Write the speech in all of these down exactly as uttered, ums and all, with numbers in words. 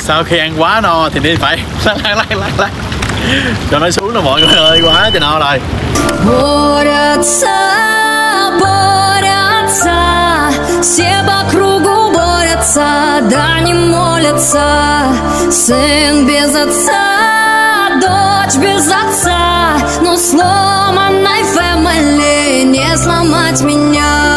Sau khi ăn quá no thì đi phải lắc lắc lắc lắc lắc cho nó xuống rồi mọi người ơi, quá trời no rồi. Борются, борются, все по кругу борются, да не молятся. Сын без отца, дочь без отца, но сломанной фэмили не сломать меня.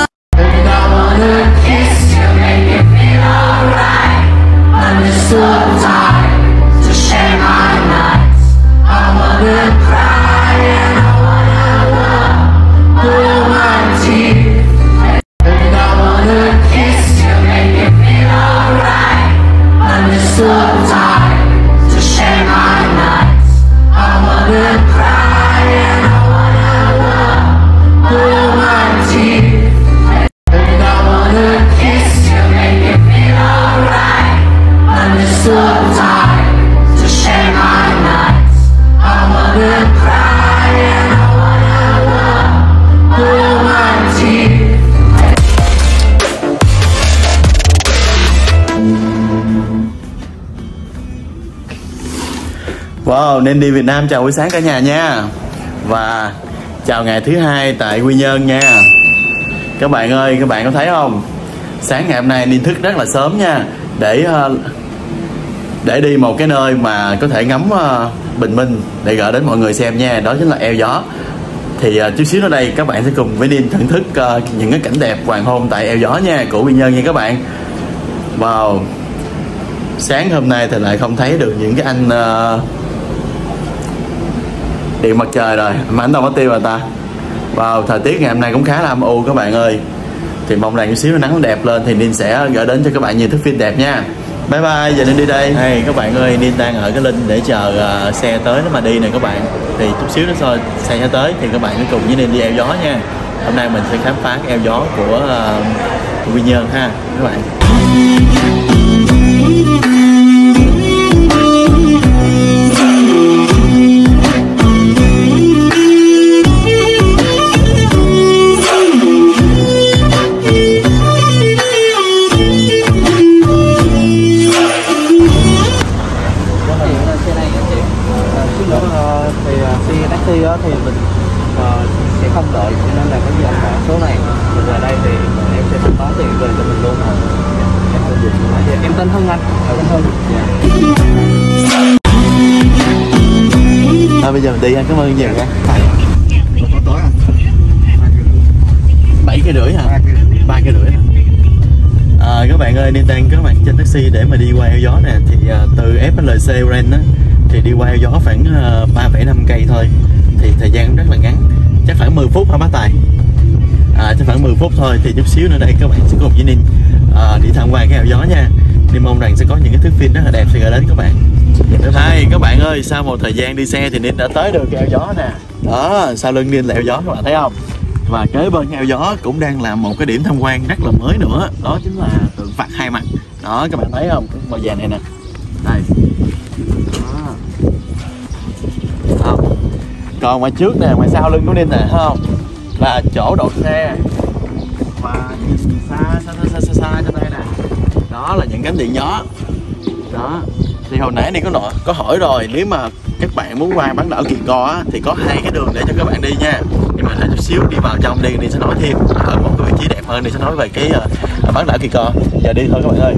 So tired to share my nights. I wanna cry and I wanna love, pull my teeth. And I wanna kiss you, make you feel alright. I'm just so tired to share my nights. I wanna cry and I wanna love, pull my teeth. And I wanna kiss you, make you feel alright. I'm just so tired to share my nights. I wanna cry and I wanna love, pull my teeth. Wow, nên đi Việt Nam chào buổi sáng cả nhà nha. Và chào ngày thứ hai tại Quy Nhơn nha. Các bạn ơi, các bạn có thấy không? Sáng ngày hôm nay Ninh thức rất là sớm nha. Để để đi một cái nơi mà có thể ngắm bình minh để gửi đến mọi người xem nha. Đó chính là eo gió. Thì chút xíu nữa đây các bạn sẽ cùng với Ninh thưởng thức những cái cảnh đẹp hoàng hôn tại eo gió nha, của Quy Nhơn nha các bạn. Wow, sáng hôm nay thì lại không thấy được những cái anh uh, điện mặt trời rồi mà anh đâu có tiêu rồi ta. Wow, thời tiết ngày hôm nay cũng khá là âm u các bạn ơi. Thì mong rằng chút xíu nắng đẹp lên thì Ninh sẽ gửi đến cho các bạn nhiều thước phim đẹp nha. Bye bye, giờ Ninh đi đây. Hey, các bạn ơi, Ninh đang ở cái Linh để chờ uh, xe tới nó mà đi nè các bạn. Thì chút xíu nữa thôi xe sẽ tới thì các bạn sẽ cùng với Ninh đi eo gió nha. Hôm nay mình sẽ khám phá cái eo gió của uh, Quy Nhơn ha các bạn. Thì thì mình uh, sẽ không đợi, cho nên là cái gì anh gọi số này mình ở đây thì em sẽ thanh toán tiền về cho mình luôn rồi. Em tên gì? Em tên Hưng anh. Tên Hưng. Thôi bây giờ mình đi anh, cảm ơn nhiều nha. Có tối anh. Bảy cây rưỡi hả? Ba cây rưỡi. À, các bạn ơi, Ninh đang có mặt trên taxi để mà đi qua eo gió nè. Thì uh, từ ép lờ xê Ren á thì đi qua eo gió khoảng uh, ba phẩy năm cây thôi. Thì thời gian cũng rất là ngắn, chắc khoảng mười phút hả bác Tài? À, chắc khoảng mười phút thôi. Thì chút xíu nữa đây các bạn sẽ cùng với Ninh uh, đi tham quan cái eo gió nha. Ninh mong rằng sẽ có những cái thước phim rất là đẹp sẽ gửi đến các bạn. Hai các bạn ơi, sau một thời gian đi xe thì Ninh đã tới được cái eo gió nè. Đó, sau lưng Ninh là eo gió các bạn thấy không? Và kế bên eo gió cũng đang làm một cái điểm tham quan rất là mới nữa. Đó chính là tượng Phật hai mặt. Đó các bạn thấy không? Cái màu vàng này nè. Đây. Đó. Không. Còn ngoài trước nè, ngoài sau lưng của Ninh nè, thấy không? Là chỗ đậu xe. Và nhìn xa xa xa xa xa trên đây nè. Đó là những cánh điện gió. Đó. Thì hồi nãy đi có nội có hỏi rồi, nếu mà các bạn muốn qua bán đảo Kỳ Co á, thì có hai cái đường để cho các bạn đi nha. Nhưng mà để chút xíu đi vào trong đi, đi sẽ nói thêm ở một cái vị trí đẹp hơn, đi sẽ nói về cái uh, bán đảo Kỳ Co. Giờ đi thôi các bạn ơi.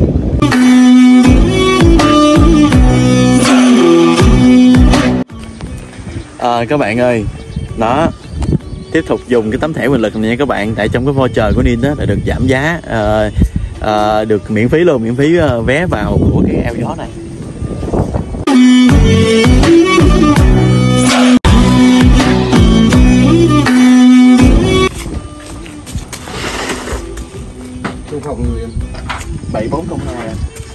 À, các bạn ơi, đó, tiếp tục dùng cái tấm thẻ quyền lực này nha các bạn. Tại trong cái voucher của Ninh đó là được giảm giá, uh, uh, được miễn phí luôn, miễn phí uh, vé vào của cái eo gió này. Số phòng người em bảy bốn không hai.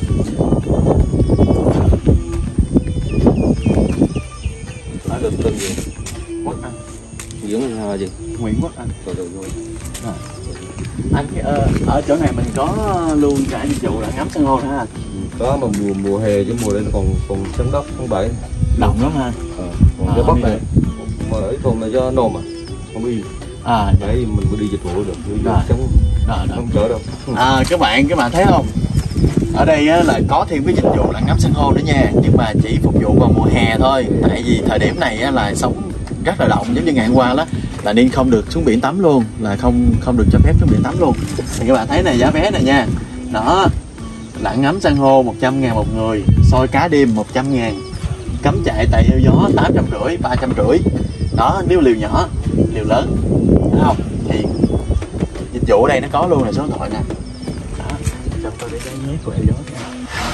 Nói được tên gì? Quốc Anh. Nguyễn là gì? Nguyễn Quốc Anh. Rồi rồi rồi. À. Anh ở, ở chỗ này mình có luôn cả dịch vụ là ngắm san hô ha. Có mà mùa mùa hè chứ mùa đây còn còn sân đất tháng bảy. Động lắm ha. Ờ, còn à, cái bắc này mà ở thôn này do nôm à, không đi. À, đấy mình có đi dịch vụ được, đi rồi. Sống Rồi, không chở đâu. À, các bạn các bạn thấy không? Ở đây á, là có thêm cái dịch vụ lặn ngắm san hô nữa nha, nhưng mà chỉ phục vụ vào mùa hè thôi. Tại vì thời điểm này á, là sóng rất là động, giống như ngày hôm qua đó là Niên không được xuống biển tắm luôn, là không không được cho phép xuống biển tắm luôn. Thì các bạn thấy này, giá vé này nha, đó, lặn ngắm san hô một trăm ngàn một người, soi cá đêm một trăm ngàn, cắm trại tại eo gió tám trăm rưỡi, ba trăm rưỡi. Đó, nếu liều nhỏ, liều lớn, thấy không? Thì dịch vụ ở đây nó có luôn, là số điện thoại nè. Đó, cho tôi để cái nhé của eo gió kìa.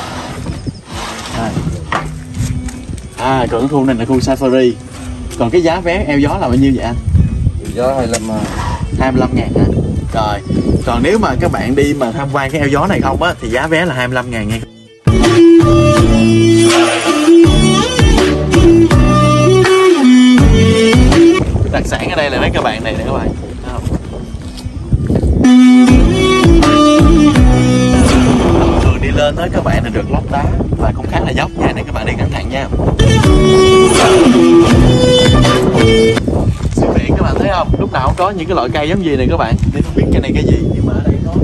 À. à, còn cái khu này là khu safari. Còn cái giá vé eo gió là bao nhiêu vậy anh? Eo gió hai mươi lăm hai mươi lăm ngàn hả? Rồi, còn nếu mà các bạn đi mà tham quan cái eo gió này không á, thì giá vé là hai mươi lăm ngàn nha. Đặc sản ở đây là mấy các bạn này nè các bạn. Thường đi lên tới các bạn là được lót đá và cũng khá là dốc nha, để các bạn đi cẩn thận nha. Xuyên biển các bạn thấy không? Lúc nào cũng có những cái loại cây giống gì này các bạn. Để không biết cây này cây gì, nhưng mà ở đây có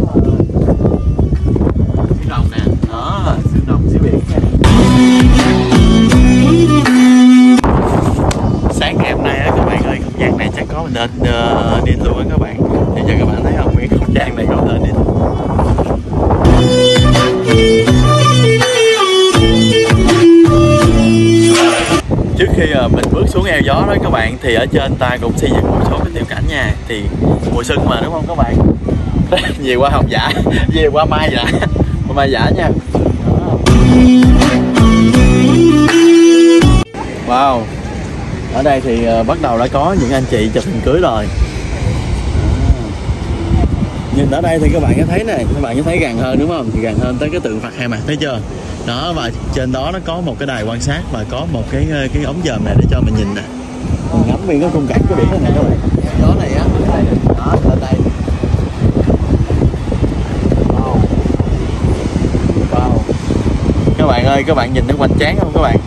xương rồng nè. Đó, xương rồng xuyên biển nha. Sáng ngày hôm nay á các bạn ơi, không gian này chắc có mình nên uh, đi luôn á các bạn. Thì giờ các bạn thấy không, cái không gian này có nên đi. Trước khi uh, mình bước xuống eo gió đó các bạn, thì ở trên ta cũng xây dựng một số cái tiểu cảnh nha. Thì mùa xuân mà đúng không các bạn? Về qua Hồng Giả, về qua Mai Giả, qua Mai Giả nha. Wow. Ở đây thì uh, bắt đầu đã có những anh chị chụp hình cưới rồi. Nhìn ở đây thì các bạn có thấy này, các bạn có thấy gần hơn đúng không? Thì gần hơn tới cái tượng Phật hai mặt, thấy chưa? Đó, và trên đó nó có một cái đài quan sát và có một cái cái ống dòm này để cho mình nhìn nè. Mình ngắm biển cái khung cảnh cái biển này các bạn. Gió này á, đó, lên đây. Wow. Wow. Các bạn ơi, các bạn nhìn nó hoành tráng không các bạn?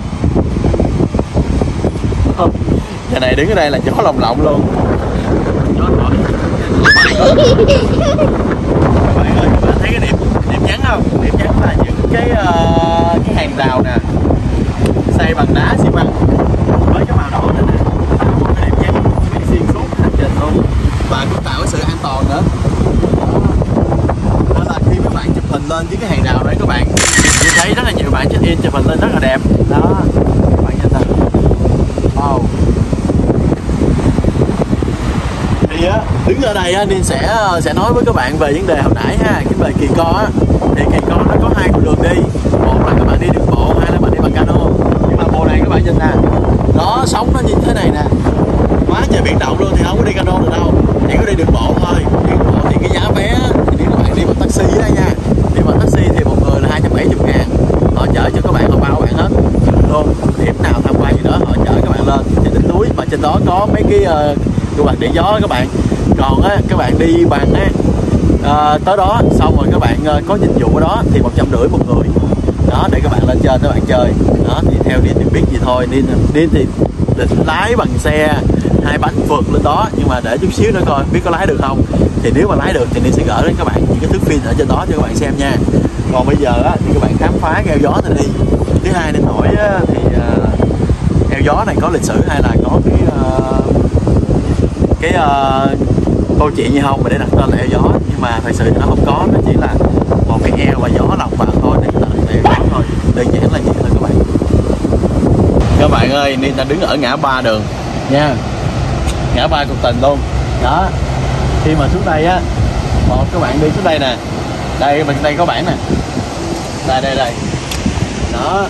Giờ này đứng ở đây là gió lồng lộng luôn. Gió thổi. Các bạn ơi, các bạn thấy cái điểm điểm nhấn không? Điểm nhấn là những cái uh, cái hàng rào nè, xây bằng đá xi măng với cái màu đỏ này nè, tạo một cái điểm nhấn cái xuyên suốt hành trình luôn, và cũng tạo cái sự an toàn nữa. Đó là khi các bạn chụp hình lên với cái hàng rào đấy các bạn, nhìn thấy rất là nhiều bạn check in chụp hình lên rất là đẹp. Đó, các bạn nhìn nè. Wow. Thì á, đứng ở đây á, Niên sẽ sẽ nói với các bạn về vấn đề hồi nãy ha, cái về Kỳ Co á. Thì Kỳ Co nó có hai con đường đi, một là các bạn đi đường bộ, hai là các bạn đi bằng cano. Nhưng mà mùa này các bạn nhìn nè, nó sóng nó như thế này nè, quá trời biển động luôn, thì không có đi cano được đâu, chỉ có đi đường bộ thôi. Đi đường bộ thì cái giá vé á, thì nếu các bạn đi bằng taxi đây nha, đi bằng taxi thì một người là hai trăm bảy mươi ngàn, họ chở cho các bạn, họ bao các bạn hết luôn. Điểm nào tham quan gì đó họ chở các bạn lên trên đỉnh núi, và trên đó có mấy cái uh, cái quạt điện gió các bạn. Còn á các bạn đi bằng á à, tới đó xong rồi các bạn uh, có dịch vụ ở đó thì một trăm rưỡi một người đó, để các bạn lên trên các bạn chơi đó. Thì theo Niên thì biết gì thôi, Niên Niên thì định lái bằng xe hai bánh vượt lên đó, nhưng mà để chút xíu nữa coi biết có lái được không. Thì nếu mà lái được thì Niên sẽ gửi đến các bạn những cái thước phim ở trên đó cho các bạn xem nha. Còn bây giờ á thì các bạn khám phá cái eo gió này đi. Thứ hai nên hỏi á, thì uh, eo gió này có lịch sử hay là có cái uh, cái uh, câu chuyện gì không mà để đặt tên là eo gió. Nhưng mà thật sự thì nó không có, nó chỉ là một cái eo và gió lồng vào thôi, nên người ta đặt eo gió thôi, đơn giản là vậy thôi các bạn. Các bạn ơi, Niên ta đứng ở ngã ba đường nha, ngã ba Cục Tình luôn đó. Khi mà xuống đây á, một các bạn đi xuống đây nè, đây bên đây có bảng nè, đây đây đây đó,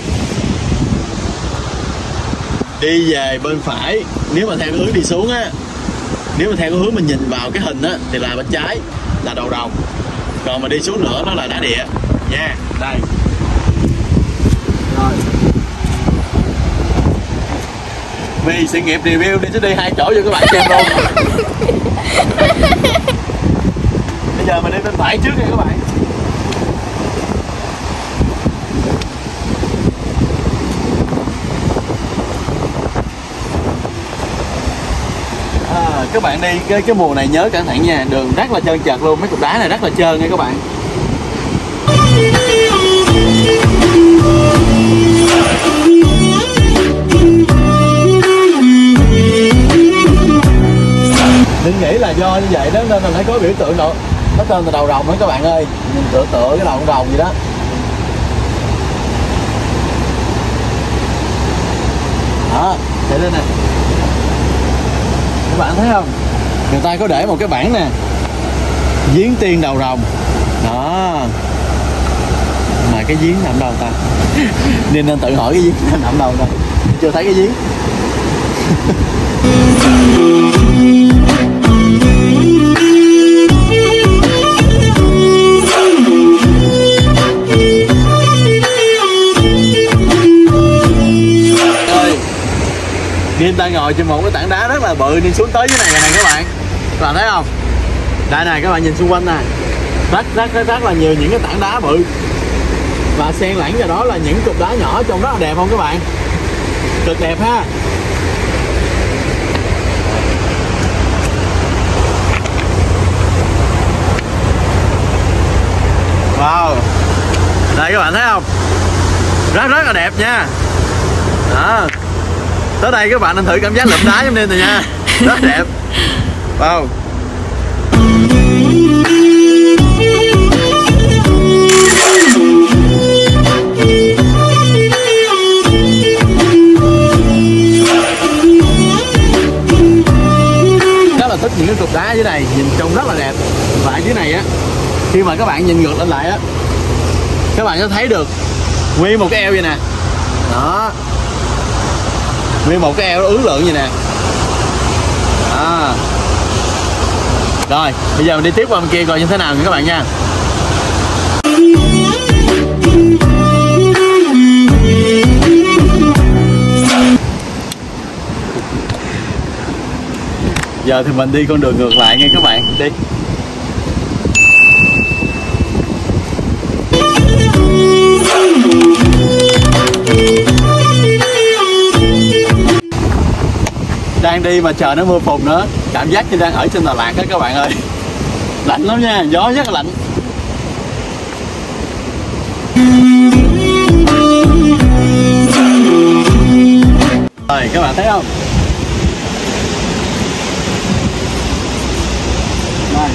đi về bên phải. Nếu mà theo cái hướng đi xuống á, nếu mà theo cái hướng mình nhìn vào cái hình á thì là bên trái là đầu đồng, còn mà đi xuống nữa nó là đá địa nha. Đây rồi, vì sự nghiệp review đi sẽ đi hai chỗ cho các bạn xem luôn. Bây giờ mình đi bên phải trước nha các bạn. À, các bạn đi cái cái mùa này nhớ cẩn thận nha, đường rất là trơn trượt luôn, mấy cục đá này rất là trơn nha các bạn. do như vậy đó nên là phải có biểu tượng độ, nó tên là đầu rồng đó các bạn ơi, nhìn tựa tựa cái đầu con rồng gì đó. Đó, để lên nè, các bạn thấy không, người ta có để một cái bảng nè, giếng tiên đầu rồng đó, mà cái giếng nằm đâu ta? Nên nên tự hỏi cái giếng nằm đâu đâu, chưa thấy cái giếng. Nên ta ngồi trên một cái tảng đá rất là bự, nên xuống tới dưới này nè các bạn, các bạn thấy không? Đây này, các bạn nhìn xung quanh nè, rất rất rất rất là nhiều những cái tảng đá bự và xen lẫn vào đó là những cục đá nhỏ, trông rất là đẹp không các bạn? Cực đẹp ha. Wow, đây các bạn thấy không? Rất rất là đẹp nha. Đó, tới đây các bạn nên thử cảm giác lụm đá giống Nên rồi nha, rất đẹp. Wow. Rất là thích những cái cục đá dưới này, nhìn trông rất là đẹp. Và ở dưới này á, khi mà các bạn nhìn ngược lên lại á, các bạn có thấy được nguyên một cái eo vậy nè. Đó, nguyên một cái eo nó ứ lượng vậy nè. À. Rồi, bây giờ mình đi tiếp qua bên kia coi như thế nào nha các bạn nha. Giờ thì mình đi con đường ngược lại nha các bạn, đi. Đang đi mà trời nó mưa phùn nữa, cảm giác như đang ở trên Đà Lạt đó các bạn ơi. Lạnh lắm nha, gió rất là lạnh. Rồi các bạn thấy không? Đây,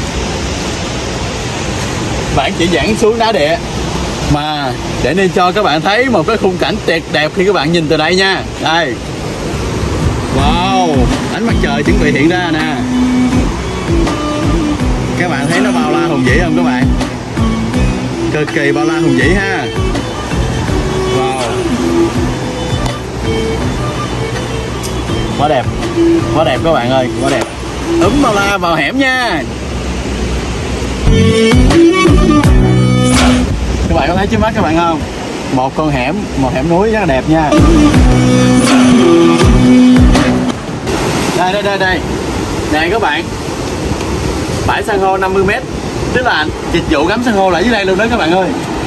bạn chỉ dẫn xuống đá địa mà để nên cho các bạn thấy một cái khung cảnh tuyệt đẹp khi các bạn nhìn từ đây nha. Đây. Wow, ánh mặt trời chuẩn bị hiện ra nè. Các bạn thấy nó bao la hùng vĩ không các bạn? Cực kỳ bao la hùng vĩ ha. Wow, quá đẹp, quá đẹp các bạn ơi, quá đẹp. Úm bao la vào hẻm nha. Các bạn có thấy trước mắt các bạn không? Một con hẻm, một hẻm núi rất là đẹp nha. Đây đây đây đây nè các bạn, bãi san hô năm mươi mét, tức là dịch vụ ngắm san hô là dưới đây luôn đó các bạn ơi.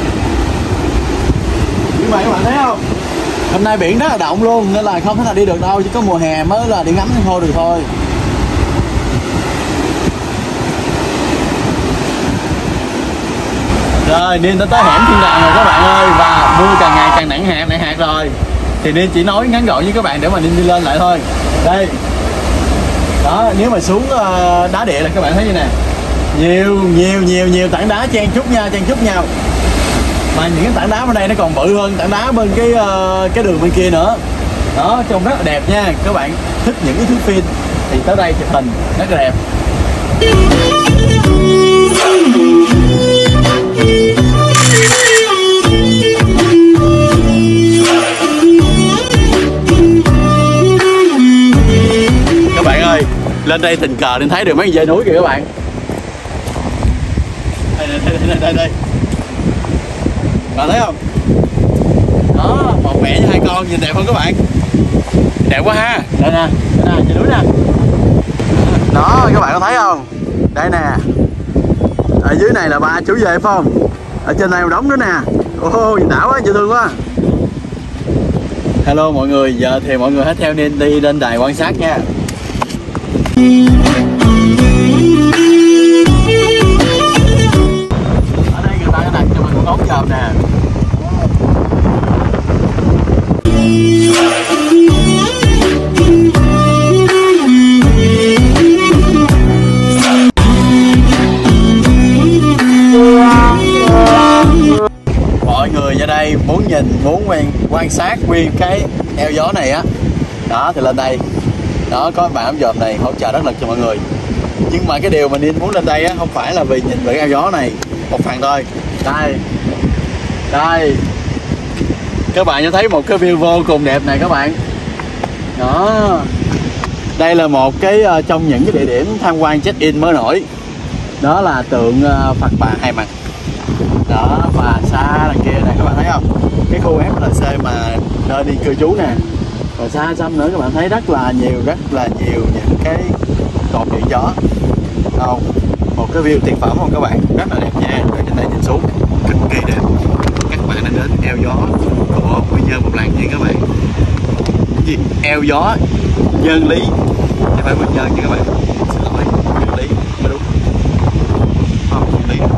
Như vậy các bạn thấy không, hôm nay biển rất là động luôn nên là không thể nào đi được đâu, chỉ có mùa hè mới là đi ngắm san hô được thôi. Rồi nên tới hẻm thiên đàng rồi các bạn ơi, và mưa càng ngày càng nặng hạt nặng hạt rồi, thì nên chỉ nói ngắn gọn với các bạn để mà nên đi lên lại thôi. Đây đó, nếu mà xuống uh, đá địa là các bạn thấy như nè, nhiều nhiều nhiều nhiều tảng đá chen chúc nhau chen chúc nhau, mà những cái tảng đá bên đây nó còn bự hơn tảng đá bên cái uh, cái đường bên kia nữa. Đó, trông rất là đẹp nha. Các bạn thích những cái thước phim thì tới đây chụp hình rất là đẹp. Lên đây tình cờ nên thấy được mấy dãy núi kìa các bạn. Đây đây đây đây đây, đây. Bạn thấy không? Đó, một mẹ với hai con nhìn đẹp không các bạn? Đẹp quá ha. Đây nè, đây nè, dãy núi nè. Đó, các bạn có thấy không? Đây nè. Ở dưới này là ba chú về phải không? Ở trên này một đống nữa nè. Ô, nhìn đã quá, dễ thương quá. Hello mọi người, giờ thì mọi người hãy theo Nên đi lên đài quan sát nha. Ở đây người ta đã đặt cho mình một ống dòm nè. muốn quan, quan sát nguyên cái eo gió này á, đó thì lên đây. Đó, có bạn ấm dòm này hỗ trợ đắc lực cho mọi người. Nhưng mà cái điều mà Ninh muốn lên đây á không phải là vì nhìn về cái eo gió này một phần thôi. Đây, đây, các bạn cho thấy một cái view vô cùng đẹp này các bạn. Đó, đây là một cái uh, trong những cái địa điểm tham quan check-in mới nổi. Đó là tượng uh, Phật Bà Hai Mặt. Đó, và xa đằng kia này các bạn thấy không? Cái khu ép lờ xê mà nơi đi cư trú nè. Và xa xăm nữa các bạn thấy rất là nhiều, rất là nhiều những cái cột điện gió. Không, một cái view tuyệt phẩm không các bạn, rất là đẹp nha. Từ trên đây nhìn xuống cực kỳ đẹp. Các bạn đã đến eo gió của Quy Nhơn một lần nha các bạn. Gì? Eo gió Nhân Lý, chứ phải Quy Nhơn nha các bạn. Xin lỗi, Nhân Lý mới đúng. Không, Nhân Lý.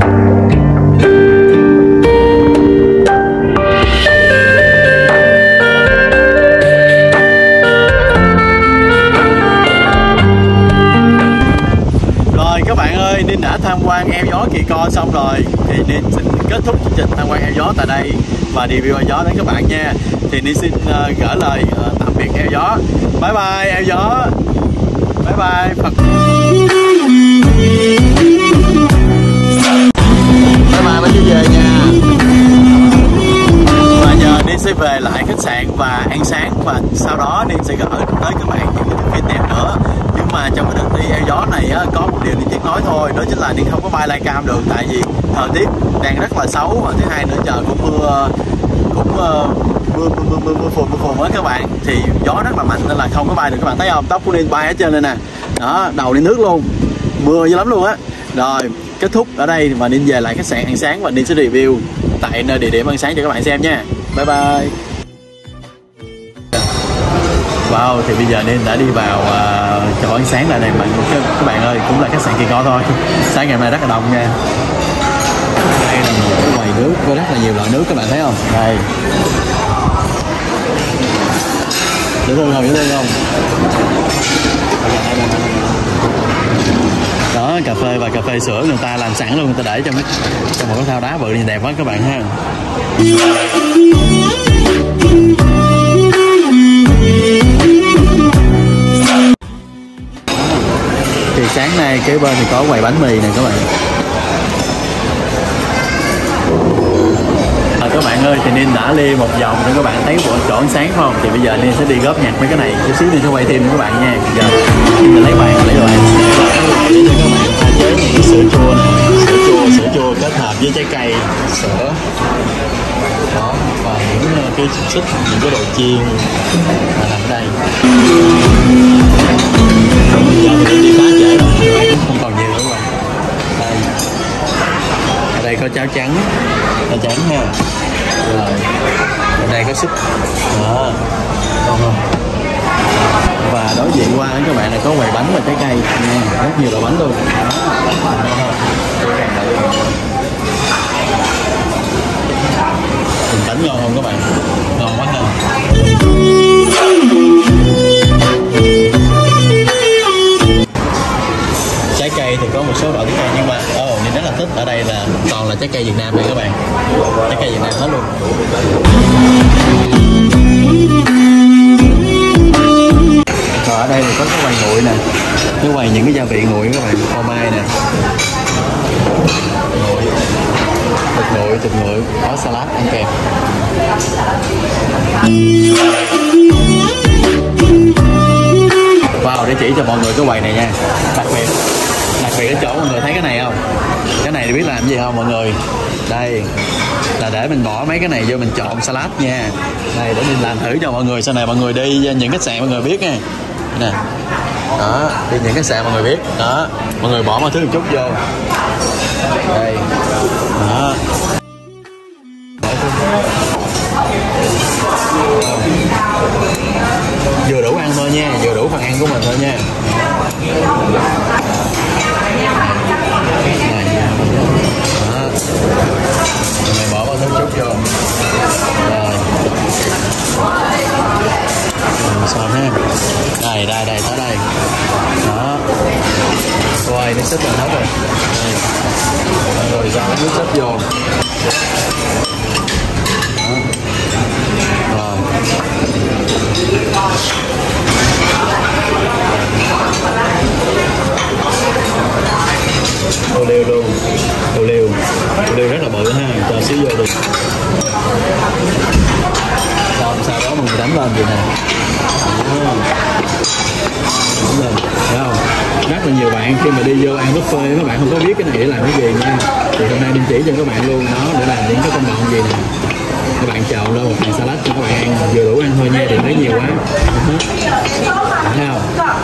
Ninh đã tham quan eo gió Kỳ Co xong rồi thì Ninh xin kết thúc chương trình tham quan eo gió tại đây và review eo gió đến các bạn nha. Thì Ninh xin uh, gửi lời uh, tạm biệt eo gió. Bye bye eo gió. Bye bye Phật. Bye bye mới về nha. Và giờ Ninh sẽ về lại khách sạn và ăn sáng, và sau đó Ninh sẽ gửi tới các bạn những cái phim đẹp nữa. Nhưng mà trong cái đợt đi eo gió này á, có một điều Ninh tiếc nói thôi, đó chính là Ninh không có bay live cam được, tại vì thời tiết đang rất là xấu, và thứ hai nữa trời cũng mưa cũng uh, mưa mưa mưa mưa phùn mưa phùn á các bạn, thì gió rất là mạnh nên là không có bay được. Các bạn thấy không, tóc của Ninh bay ở trên đây nè, đó, đầu đi nước luôn, mưa dữ lắm luôn á. Rồi kết thúc ở đây và Ninh về lại khách sạn ăn sáng và Ninh sẽ review tại nơi địa điểm ăn sáng cho các bạn xem nha. Bye bye. Wow, thì bây giờ Ninh đã đi vào uh, chỗ ăn sáng lại này bạn, các bạn ơi, cũng là khách sạn Kỳ Co thôi. Sáng ngày hôm nay rất là đông nha. Đây là một cái quầy nước với rất là nhiều loại nước các bạn thấy không? Đây. Dễ thương không? Dễ thương không? Đó, cà phê và cà phê sữa người ta làm sẵn luôn, người ta để trong, trong một cái thao đá bự nhìn đẹp quá các bạn ha. Thì sáng nay kế bên thì có quầy bánh mì này các bạn. À, các bạn ơi, thì Ninh đã đi một vòng cho các bạn thấy bộ chỗ ăn sáng không? Thì bây giờ Ninh sẽ đi góp nhặt mấy cái này, chút xíu Ninh sẽ quay thêm cho các bạn nha. Giờ Ninh sẽ lấy bàn lấy đồ ăn để cho các bạn pha chế những cái sữa chua này, sữa chua, sữa chua kết hợp với trái cây, sữa. Đó, và những cái xúc xích, những cái đồ chiên mà nằm ở đây. Giờ thì đi khá trễ rồi, cũng không còn nhiều nữa các bạn. Đây, ở đây có cháo trắng, cháo trắng nha. Rồi, ở đây có súp, đó, ngon không? Và đối diện qua các bạn này có quầy bánh và trái cây nha, rất nhiều loại bánh luôn. Mình bánh ngon không các bạn? Ngon quá ha. Trái cây thì có một số loại trái cây, nhưng mà oh, nên rất là thích ở đây là toàn là trái cây Việt Nam này các bạn, trái cây Việt Nam hết luôn. Rồi ở đây thì có cái quầy nguội nè, cái quầy những cái gia vị nguội các bạn, phô mai nè, nguội, thịt nguội, thịt nguội, có salad ăn kèm. Wow, để chỉ cho mọi người cái quầy này nha. Đặc biệt, đặc biệt cái chỗ mọi người thấy cái này không? Cái này thì biết làm gì không mọi người? Đây là để mình bỏ mấy cái này vô mình trộn salad nha. Đây để mình làm thử cho mọi người, sau này mọi người đi những khách sạn mọi người biết nha. Nè. Đó, đi những khách sạn mọi người biết. Đó, mọi người bỏ một thứ một chút vô. Đây. Đó. Vừa đủ ăn thôi nha, vừa đủ phần ăn của mình thôi nha. Này. Đó. Mình bỏ vào thêm chút vô. Rồi. Sao ha. Đây, đây, đây, tới đây. Đó. Rồi, nước súp là hết rồi. Đây. Rồi, cho nước súp vô. Đó. lên vậy nè. Đúng lên, thấy không? Rất là nhiều bạn khi mà đi vô ăn buffet các bạn không có biết cái này để làm cái gì nha. Thì hôm nay Linh chỉ cho các bạn luôn nó để làm những cái công đoạn gì nè. Các bạn chọn lên một phần salad cho các bạn ăn, vừa đủ ăn thôi nha, đừng lấy nhiều quá. Thấy không?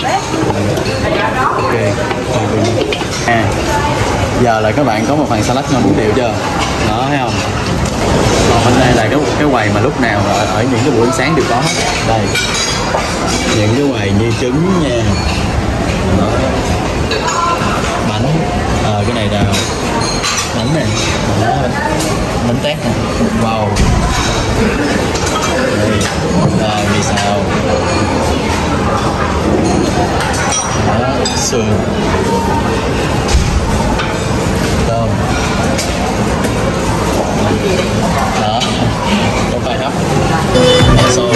Ok. À, giờ là các bạn có một phần salad ngon muốn điệu chưa? Đó, thấy không? Còn bên đây là cái cái quầy mà lúc nào ở, ở những cái buổi sáng đều có hết. Đây, những cái quầy như trứng nha. Đó. Bánh, ờ cái này là bánh nè, bánh, bánh tét nè, wow. Đây, rồi mì xào. Đó, sườn, tôm. Đó, có phải hấp, xôi.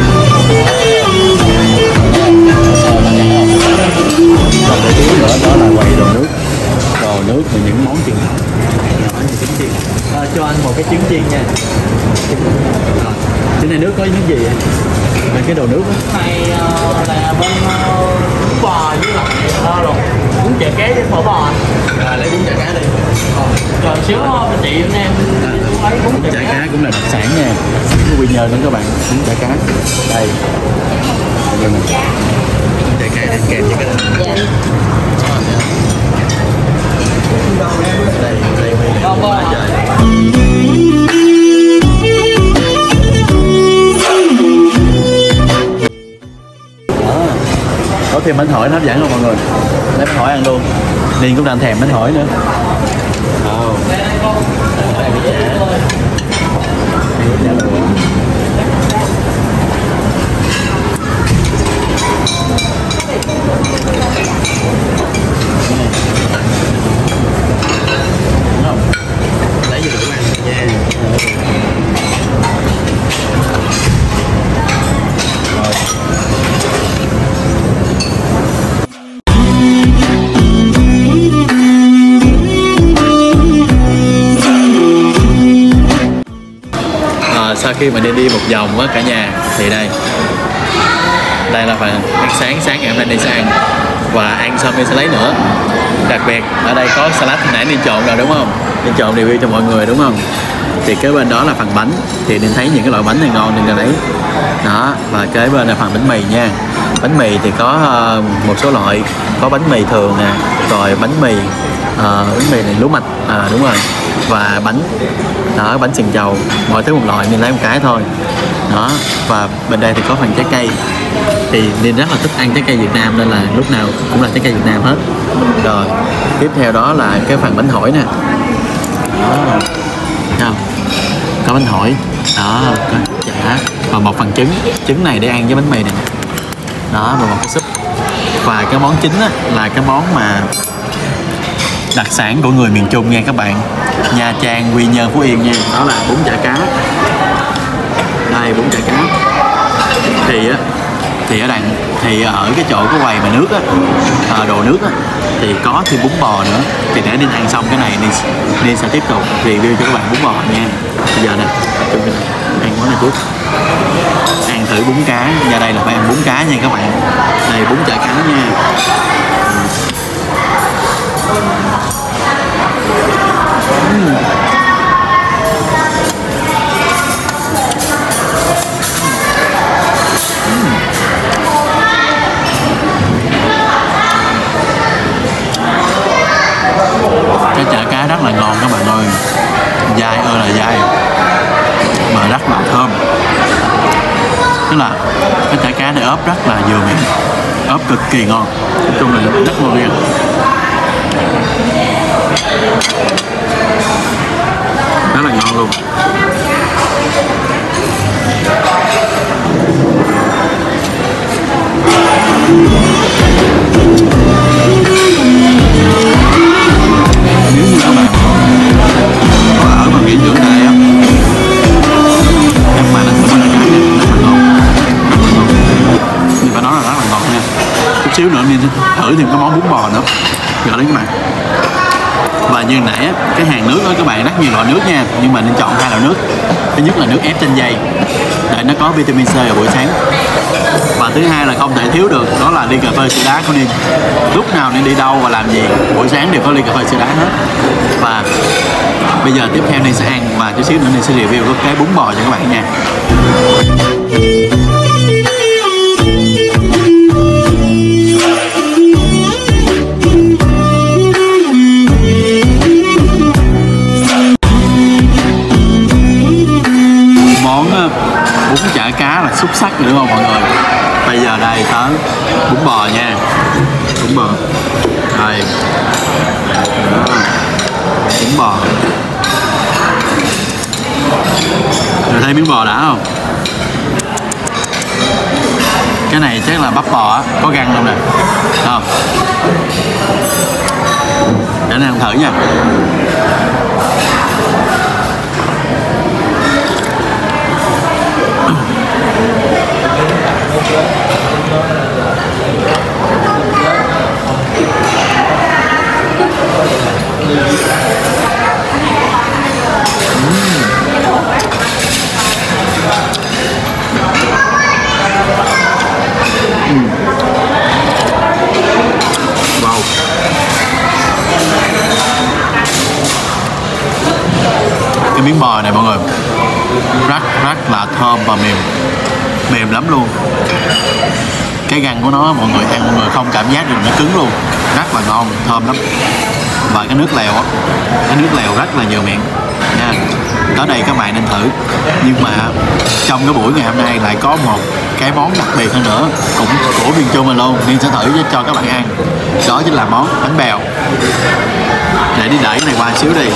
Còn cái thứ nữa đó là quầy đồ nước, đồ nước và những món truyền thống. Trứng chiên. À, cho anh một cái trứng chiên nha. À, trứng này nước có những gì vậy? Là cái đồ nước đó. Này uh, là bên uh, bún bò với lại uh, rồi bún chả cá với phở bò. À, lấy bún chả cá đi. Rồi xíu bên chị bên em à, lấy bún chả, chả cá cũng là đặc sản nha, đặc sản của Quy Nhơn đó các bạn. Bún chả cá đây, đây nè, bún chả cá ăn kèm với cái này. Đây, đây, đây. Ngon quá. Có thêm bánh hỏi nó hấp dẫn không mọi người? Lấy bánh hỏi ăn luôn. Liên cũng đang thèm bánh hỏi nữa. Oh. Đây cái chả. Đây chả lụa. Không? Lấy vô đủ ăn nha. Rồi. Sau khi mình đi đi một vòng á cả nhà thì đây đây là phần ăn sáng sáng ngày hôm nay đi sẽ ăn và ăn xong đi sẽ lấy nữa. Đặc biệt ở đây có salad hồi nãy đi trộn rồi đúng không? Đi trộn review cho mọi người đúng không? Thì kế bên đó là phần bánh, thì nên thấy những cái loại bánh này ngon nên là lấy đó. Và kế bên là phần bánh mì nha. Bánh mì thì có uh, một số loại, có bánh mì thường nè, rồi bánh mì uh, bánh mì này lúa mạch à, đúng rồi, và bánh đó, bánh sừng trầu, mọi thứ một loại nên lấy một cái thôi đó. Và bên đây thì có phần trái cây, thì nên rất là thích ăn trái cây Việt Nam nên là lúc nào cũng là trái cây Việt Nam hết. Rồi tiếp theo đó là cái phần bánh hỏi nè đó. Thấy không? Có bánh hỏi đó, có chả và một phần trứng, trứng này để ăn với bánh mì này đó, và một cái súp. Và cái món chính á, là cái món mà đặc sản của người miền Trung nha các bạn, Nha Trang, Quy Nhơn, Phú Yên nha, đó là bún chả cá. Đây bún chả cá thì á thì ở đằng thì ở cái chỗ cái quầy mà nước á, à, đồ nước á thì có thêm bún bò nữa. Thì để nên ăn xong cái này nên nên sẽ tiếp tục review cho các bạn bún bò nha. Bây giờ nè, ăn món này trước, ăn thử bún cá. Ra đây là phải ăn bún cá nha các bạn. Đây bún chả cá nha. Uhm. Cái chả cá rất là ngon các bạn ơi, dai ơi là dai mà rất là thơm. Tức là cái chả cá này ốp rất là vừa miệng, ốp cực kỳ ngon, nói chung là rất ngon riêng, rất là ngon luôn. Nếu như các bạn có ở mà nghỉ dưỡng tại đây á, các bạn ăn bún chả cá này rất là ngon, rất là ngon. Nhưng phải nói là rất là ngon nha. Chút xíu nữa nên thử thêm cái món bún bò nữa. Giờ đấy các bạn. Và như nãy á, cái hàng nước đó các bạn rất nhiều loại nước nha, nhưng mà nên chọn hai loại nước. Thứ nhất là nước ép trên dây để nó có vitamin C vào buổi sáng, và thứ hai là không thể thiếu được đó là ly cà phê sữa đá của Ninh. Lúc nào Ninh đi đâu và làm gì buổi sáng đều có ly cà phê sữa đá hết. Và bây giờ tiếp theo Ninh sẽ ăn, và chút xíu nữa Ninh sẽ review cái bún bò cho các bạn nha. Món bún chả cá là xuất sắc rồi đúng không mọi người? Bây giờ đây tới bún bò nha. Bún bò rồi. Đó. Bún bò. Rồi thấy miếng bò đã không? Cái này chắc là bắp bò á, có găng không nè, không? Để anh ăn thử nha. Wow. Cái miếng bò này mọi người rất rất là thơm và mềm, mềm lắm luôn. Cái găng của nó mọi người ăn mọi người không cảm giác được nó cứng luôn, rất là ngon, thơm lắm. Và cái nước lèo á, cái nước lèo rất là nhiều miệng nha. Tới đây các bạn nên thử. Nhưng mà trong cái buổi ngày hôm nay lại có một cái món đặc biệt hơn nữa, cũng của miền Trung mình luôn, nên sẽ thử cho các bạn ăn. Đó chính là món bánh bèo. Để đi đẩy cái này qua xíu đi.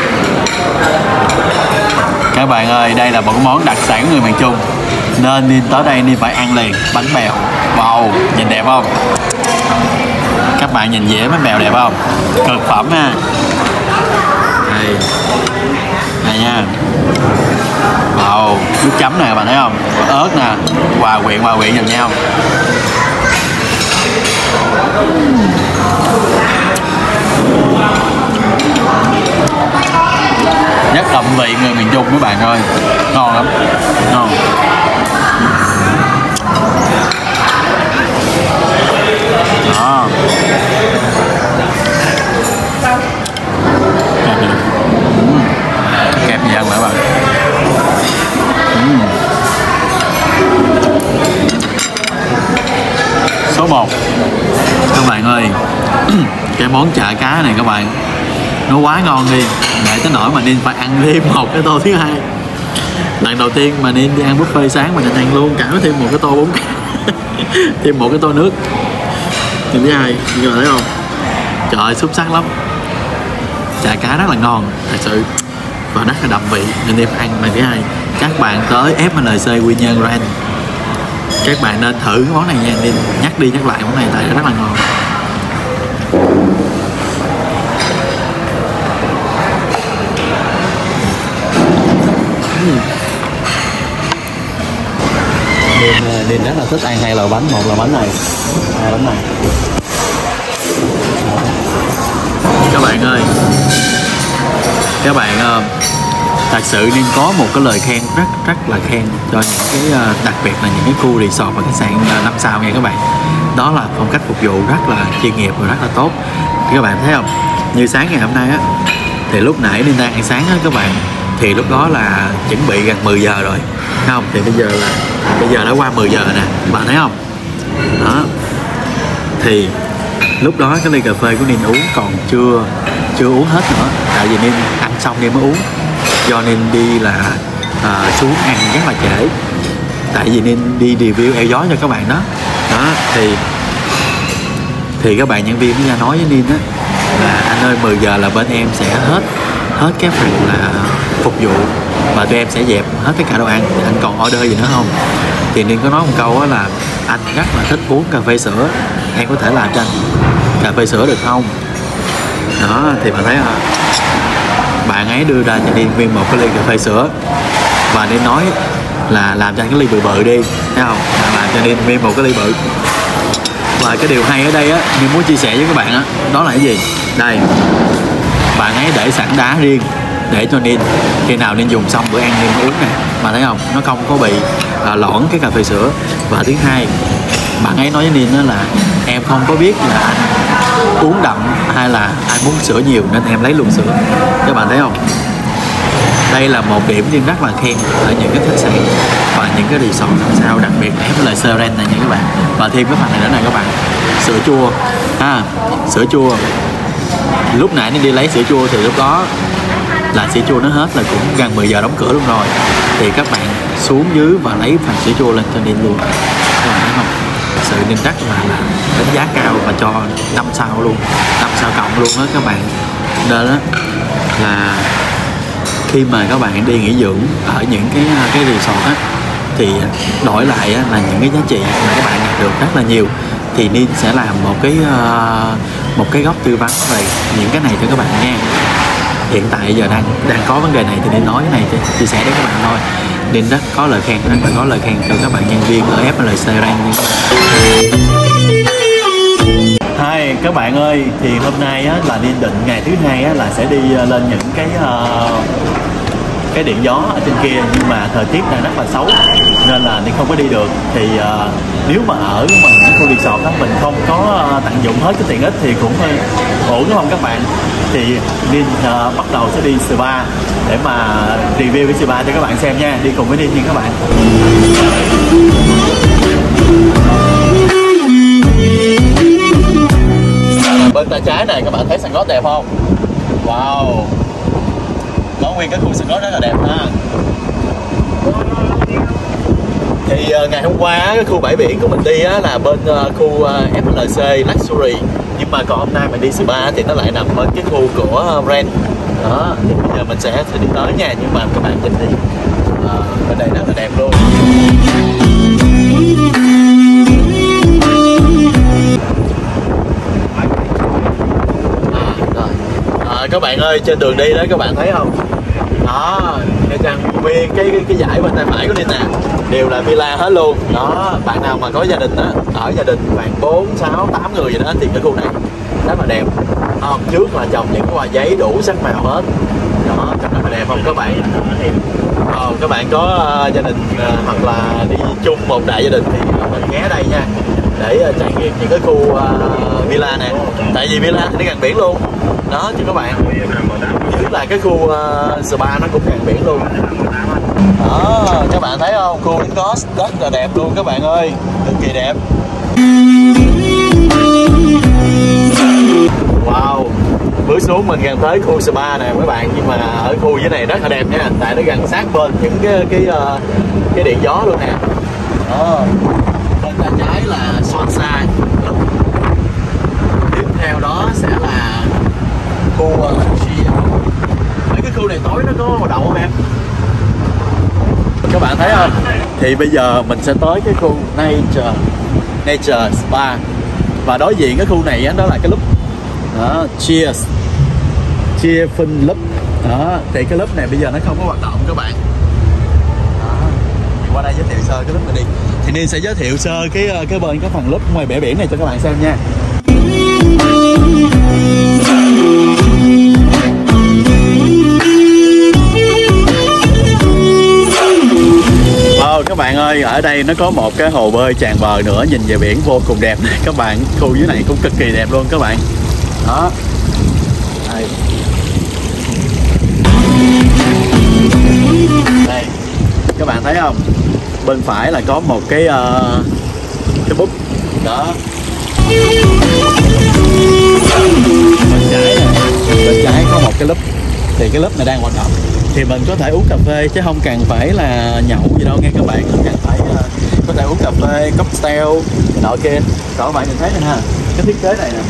Các bạn ơi, đây là một món đặc sản người miền Trung, nên nên tới đây nên phải ăn liền. Bánh bèo. Wow, nhìn đẹp không? Các bạn nhìn dễ bánh bèo đẹp không? Cực phẩm ha. Đây. Này nha. Wow, nước chấm nè các bạn thấy không? Có ớt nè, hòa quyện hòa quyện vào nhau. Nhất đậm vị người miền Trung các bạn ơi. Ngon lắm. Ngon. Đó. Kẹp gì ăn nữa bạn. uhm. Số một các bạn ơi. Cái món chả cá này các bạn, nó quá ngon đi, để tới nỗi mà nên phải ăn thêm một cái tô thứ hai. Lần đầu tiên mà nên đi ăn buffet sáng mà nên ăn luôn cả thêm một cái tô bún thêm một cái tô nước. Lần thứ hai, mọi người thấy không? Trời ơi, xuất sắc lắm. Chả cá rất là ngon thật sự, và rất là đậm vị, nên em ăn lần thứ hai. Các bạn tới ép lờ xê Quy Nhơn Grand, các bạn nên thử cái món này nha. Nên nhắc đi nhắc lại món này tại rất là ngon. Nên, nên rất là thích ăn hai loại bánh, một là bánh này, hai bánh này. Các bạn ơi, các bạn uh, thật sự nên có một cái lời khen rất rất là khen cho những cái uh, đặc biệt là những cái khu resort và khách sạn uh, năm sao nha các bạn. Đó là phong cách phục vụ rất là chuyên nghiệp và rất là tốt. Thì các bạn thấy không? Như sáng ngày hôm nay á, thì lúc nãy nên đang ăn sáng á các bạn, thì lúc đó là chuẩn bị gần mười giờ rồi, thấy không? Thì bây giờ là bây giờ đã qua mười giờ nè, bạn thấy không? Đó. Thì lúc đó cái ly cà phê của Ninh uống còn chưa chưa uống hết nữa, tại vì Ninh ăn xong Ninh mới uống, do Ninh đi là à, xuống ăn rất là trễ, tại vì Ninh đi review eo gió cho các bạn đó. Đó thì thì các bạn nhân viên mới ra nói với Ninh á là anh ơi mười giờ là bên em sẽ hết hết cái phần là phục vụ và tụi em sẽ dẹp hết tất cả đồ ăn, thì anh còn order gì nữa không? Thì Ninh có nói một câu là anh rất là thích uống cà phê sữa, em có thể làm cho anh cà phê sữa được không? Đó thì bạn thấy là bạn ấy đưa ra cho Ninh viên một cái ly cà phê sữa, và Ninh nói là làm cho anh cái ly bự bự đi, thấy không? Làm cho Ninh viên một cái ly bự. Và cái điều hay ở đây á, Ninh muốn chia sẻ với các bạn á, đó là cái gì? Đây, bạn ấy để sẵn đá riêng để cho Ninh khi nào Ninh dùng xong bữa ăn Ninh uống nè, mà thấy không, nó không có bị à, lõn cái cà phê sữa. Và thứ hai, bạn ấy nói với Ninh đó là em không có biết là anh uống đậm hay là anh muốn sữa nhiều nên em lấy luôn sữa. Các bạn thấy không, đây là một điểm Ninh rất là khen ở những cái khách sạn và những cái resort làm sao, đặc biệt là ép lờ xê Ren này nha các bạn. Và thêm cái phần này nữa này các bạn, sữa chua à, sữa chua lúc nãy Ninh đi lấy sữa chua thì lúc đó là sữa chua nó hết là cũng gần mười giờ đóng cửa luôn rồi, thì các bạn xuống dưới và lấy phần sữa chua lên cho Ninh luôn. Các bạn thấy không, sự Ninh rất là, là đánh giá cao và cho năm sao luôn, năm sao cộng luôn đó các bạn. Nên đó là khi mà các bạn đi nghỉ dưỡng ở những cái cái resort á, thì đổi lại á, là những cái giá trị mà các bạn nhận được rất là nhiều. Thì Ninh sẽ làm một cái uh, một cái góc tư vấn về những cái này cho các bạn nha. Hiện tại giờ đang đang có vấn đề này thì Ninh nói cái này chia sẻ với các bạn thôi. Ninh rất có lời khen, rất là có lời khen cho các bạn nhân viên ở ép lờ xê Ren nha các bạn. Hai các bạn ơi, thì hôm nay á, là Ninh định ngày thứ hai á, là sẽ đi lên những cái uh, cái điện gió ở trên kia, nhưng mà thời tiết đang rất là xấu nên là Ninh không có đi được. Thì uh, nếu mà ở mình cái khu resort đó mình không có uh, tận dụng hết cái tiện ích thì cũng hơi ổn đúng không các bạn. Thì Ninh uh, bắt đầu sẽ đi spa để mà review cái spa cho các bạn xem nha, đi cùng với Ninh nha các bạn. Bên tay trái này các bạn thấy sàn gót đẹp không? Wow, có nguyên cái khu sàn gót rất là đẹp ha. Thì uh, ngày hôm qua cái khu bãi biển của mình đi á, là bên uh, khu uh, ép lờ xê Luxury, nhưng mà còn hôm nay mình đi spa thì nó lại nằm bên cái khu của uh, Ren đó. Thì bây giờ mình sẽ, sẽ đi tới nha, nhưng mà các bạn nhìn đi, uh, bên đây rất là đẹp luôn. À, các bạn ơi, trên đường đi đó các bạn thấy không, đó cái trang nguyên cái, cái cái dãy bên tay phải của Ninh nè đều là villa hết luôn đó. Bạn nào mà có gia đình á, ở gia đình khoảng bốn sáu tám người gì đó thì cái khu này rất là đẹp. Không, trước là trồng những cái hoa giấy đủ sắc màu hết đó, rất là đẹp không các bạn. Ờ, các bạn có uh, gia đình uh, hoặc là đi chung một đại gia đình thì mình ghé đây nha, để uh, trải nghiệm những cái khu uh, villa nè, tại vì villa thì nó gần biển luôn đó chứ các bạn. Chứ là cái khu uh, spa nó cũng gần biển luôn đó, các bạn thấy không, khu Cost rất là đẹp luôn các bạn ơi, cực kỳ đẹp. Wow, bước xuống mình gần tới khu spa nè các bạn, nhưng mà ở khu dưới này rất là đẹp nha, tại nó gần sát bên những cái cái uh, cái điện gió luôn nè đó. Bên tay trái là Swansa, tiếp theo đó sẽ là khu uh, mấy cái khu này tối nó có hoạt động không em? Các bạn thấy không? Thì bây giờ mình sẽ tới cái khu Nature Nature Spa, và đối diện cái khu này á, đó là cái lúc đó, Cheers Cheerful Club đó. Thì cái lớp này bây giờ nó không có hoạt động các bạn đó. Thì qua đây giới thiệu sơ cái lớp này đi. Thì Ninh sẽ giới thiệu sơ cái cái bên cái phần lớp ngoài bãi biển này cho các bạn xem nha. Wow, các bạn ơi, ở đây nó có một cái hồ bơi tràn bờ nữa, nhìn về biển vô cùng đẹp này các bạn. Khu dưới này cũng cực kỳ đẹp luôn các bạn đó. Đây, đây các bạn thấy không, bên phải là có một cái uh, cái búp đó. Bên trái này, bên trái có một cái lớp, thì cái lớp này đang hoạt động. Thì mình có thể uống cà phê chứ không cần phải là nhậu gì đâu nghe các bạn, không cần phải uh, có thể uống cà phê, cocktail nọ kia. Còn các bạn nhìn thấy này ha, cái thiết kế này nè,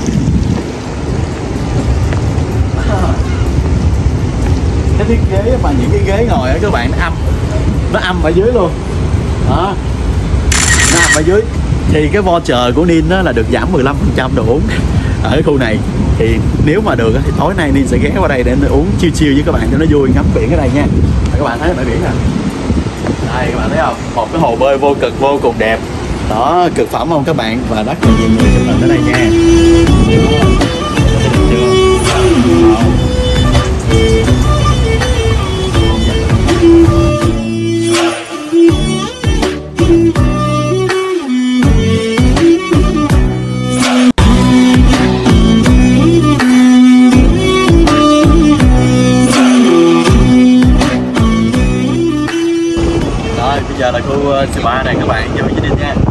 cái thiết kế mà những cái ghế ngồi á các bạn, nó âm nó âm ở dưới luôn đó, nó âm ở dưới. Thì cái voucher của Ninh đó là được giảm mười lăm phần trăm đồ uống ở cái khu này. Thì nếu mà được thì tối nay Ninh sẽ ghé qua đây để uống chill chill với các bạn cho nó vui, ngắm biển ở đây nha. Các bạn thấy bãi biển nè, đây các bạn thấy không, một cái hồ bơi vô cực vô cùng đẹp đó, cực phẩm không các bạn, và rất là nhiều người chụp hình ở đây nha. spa này các bạn, vô với Ninh nha.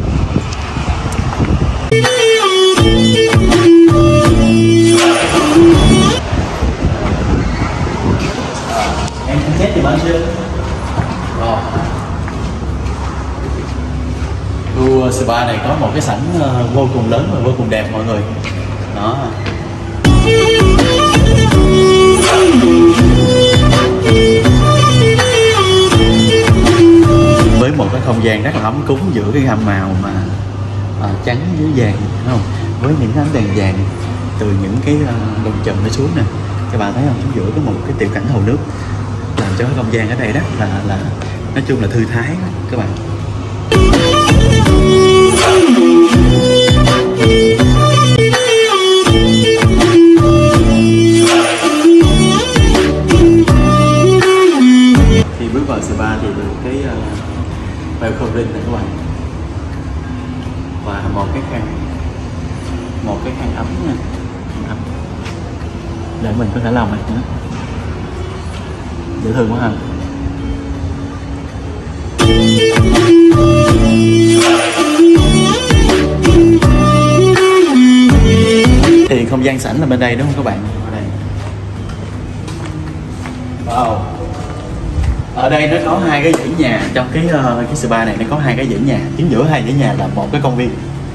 Em xem xét thì bao chưa? Rồi. Khu spa này có một cái sảnh vô cùng lớn và vô cùng đẹp mọi người. Đó. Với một cái không gian rất là ấm cúng giữa cái gam màu mà à, trắng với vàng, đúng không? Với những ánh đèn vàng từ những cái uh, lồng chùm nó xuống nè, các bạn thấy không? Xuống giữa có một cái tiểu cảnh hồ nước làm cho cái không gian ở đây đó là là nói chung là thư thái đó, các bạn. Khi bước vào spa thì được cái uh, welcome drink này các bạn, và một cái khăn một cái khăn ấm nha, khăn ấm để mình có thể lau mặt nữa, dễ thương quá ha. Thì không gian sảnh là bên đây đúng không các bạn? Ở đây. Wow. Ở đây nó có hai cái dãy nhà trong cái uh, cái spa này, nó có hai cái dãy nhà, chính giữa hai dãy nhà là một cái công viên.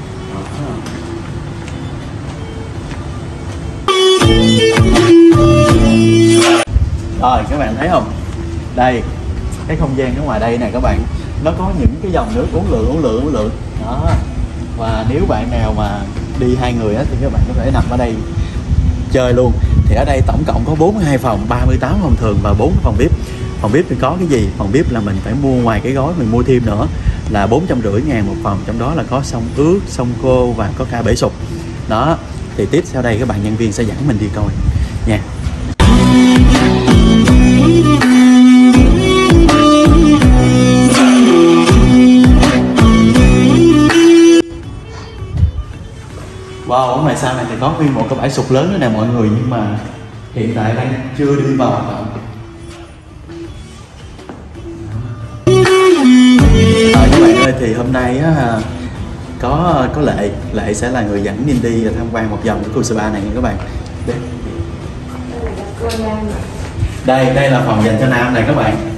Rồi các bạn thấy không? Đây, cái không gian ở ngoài đây nè các bạn, nó có những cái dòng nước uốn lượn uốn lượn uốn lượn đó. Và nếu bạn nào mà đi hai người á thì các bạn có thể nằm ở đây chơi luôn. Thì ở đây tổng cộng có bốn mươi hai phòng, ba mươi tám phòng thường và bốn phòng vi ai pi. Phòng vi ai pi thì có cái gì? Phòng vi ai pi là mình phải mua ngoài cái gói, mình mua thêm nữa là bốn trăm rưỡi ngàn một phòng, trong đó là có xông ướt, xông khô và có cả bể sục. Đó, thì tiếp sau đây các bạn nhân viên sẽ dẫn mình đi coi nha. Wow, ở ngoài sau này thì có nguyên một cái bãi sục lớn nữa nè mọi người, nhưng mà hiện tại đang chưa đi vào hoạt động. À, các bạn ơi, thì hôm nay á, có có Lệ Lệ sẽ là người dẫn Ninh đi tham quan một vòng cái khu spa này nha các bạn. Đây. Đây, đây là phòng dành cho nam này các bạn.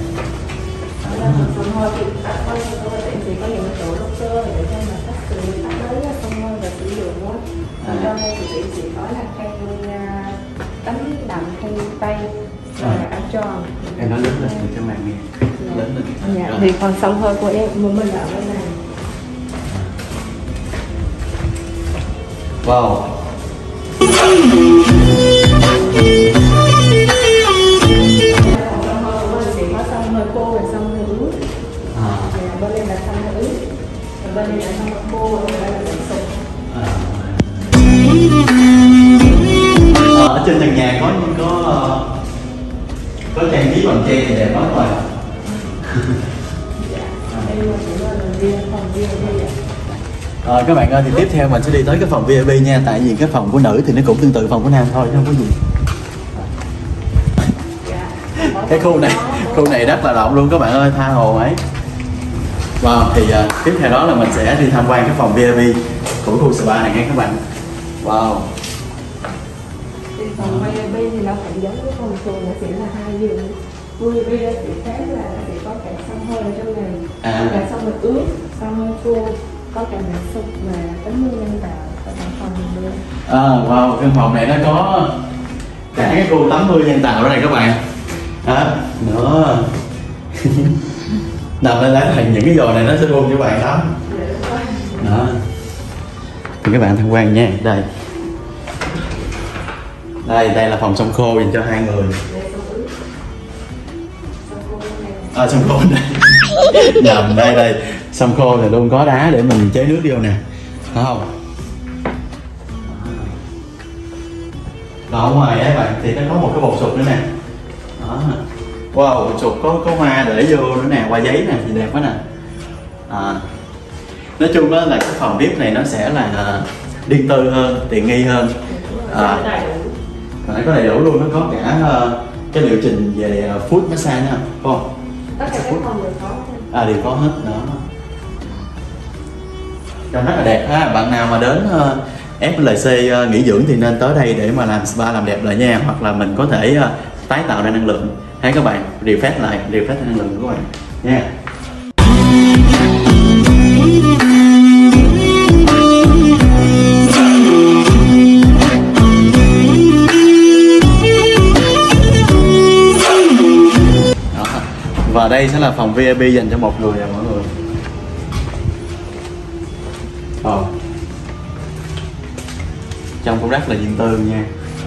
Trong đây thì chị chỉ có là khay tắm đậm, khay tay và áo tròn. Em nói lớn lên để cho bạn nghe. Lớn lên. Dạ, thì còn xông hơi của em một mình ở bên này. Wow. Chỉ có xông hơi khô và xông hơi ướt. À. Bên đây là xông hơi ướt. Bên đây là xông hơi khô và bên đây là xông sụp. À, ở trên trần nhà có có có trang trí bằng tre thì đẹp lắm rồi. À, các bạn ơi, thì tiếp theo mình sẽ đi tới cái phòng vi ai pi nha, tại vì cái phòng của nữ thì nó cũng tương tự phòng của nam thôi chứ không có gì. Cái khu này khu này rất là rộng luôn các bạn ơi, tha hồ ấy. Wow, thì uh, tiếp theo đó là mình sẽ đi tham quan cái phòng vi ai pi của khu spa này nha các bạn. Wow. Thì phòng vi ai pi thì nó cũng giống với phòng thường, nó chỉ là hai giường. vi ai pi nó chỉ khác là nó chỉ có cả xông hơi ở trong này, à. Cả xông hơi ướt, xông hơi khô, có cả bể sục và tắm mưa nhân tạo ở trong phòng này luôn. À, wow, căn phòng này nó có cả cái khu tắm mưa nhân tạo đó này các bạn. À, nữa nằm lên lá thành những cái giò này nó sẽ buông cho bạn lắm. Đó. Thì các bạn tham quan nha, đây. Đây, đây là phòng xông khô dành cho hai người. À, xông khô đây. Nhầm, đây đây. Xông khô thì luôn có đá để mình chế nước vô nè. Thấy không? Đó, ở ngoài ấy bạn thì nó có một cái bột sụp nữa nè. Đó. Wow, bột sụp có có hoa để vô nữa nè, hoa giấy nè, thì đẹp quá nè. À, nói chung đó là cái phòng vi ai pi này nó sẽ là riêng tư hơn, tiện nghi hơn. À, nó có đầy đủ luôn, nó có cả uh, cái liệu trình về uh, foot massage nha, không? Tất cả các phòng đều có. À, đều có hết đó. Trông rất là đẹp ha. Bạn nào mà đến uh, ép lờ xê uh, nghỉ dưỡng thì nên tới đây để mà làm spa làm đẹp lại nha. Hoặc là mình có thể uh, tái tạo ra năng lượng hay các bạn, refresh lại, refresh năng lượng của các bạn nha. Và đây sẽ là phòng vê i pê dành cho một người à mọi người. Ờ. Trông cũng rất là riêng tư nha.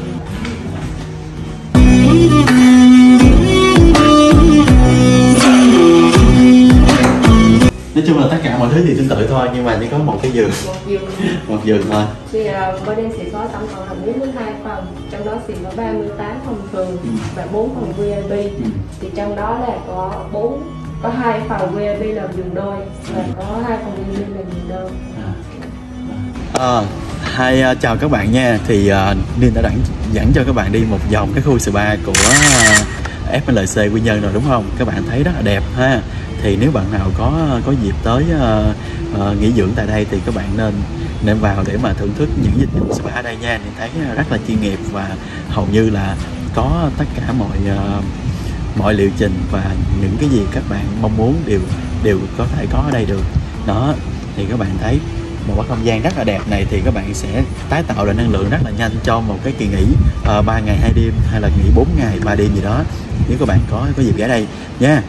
Nói chung là tất cả mọi thứ thì tương tự thôi, nhưng mà chỉ có một cái giường. Một giường. Một giường thôi. Thì uh, bên em sẽ có tổng cộng là bốn mươi hai phòng, trong đó sẽ có ba mươi tám phòng thường ừ. và bốn phòng vê i pê. Ừ. Thì trong đó là có bốn có hai phòng vê i pê là giường đôi và có hai phòng vê i pê là giường đơn. À, hai uh, chào các bạn nha. Thì uh, Ninh đã dẫn, dẫn cho các bạn đi một vòng cái khu spa của uh, ép lờ xê Quy Nhơn rồi đúng không? Các bạn thấy rất là đẹp ha. Thì nếu bạn nào có có dịp tới uh, uh, nghỉ dưỡng tại đây thì các bạn nên nên vào để mà thưởng thức những dịch vụ spa ở đây nha. Mình thấy rất là chuyên nghiệp và hầu như là có tất cả mọi uh, mọi liệu trình và những cái gì các bạn mong muốn đều đều có thể có ở đây được. Đó thì các bạn thấy một cái không gian rất là đẹp này thì các bạn sẽ tái tạo lại năng lượng rất là nhanh cho một cái kỳ nghỉ uh, ba ngày hai đêm hay là nghỉ bốn ngày ba đêm gì đó, nếu các bạn có có dịp ghé đây nha.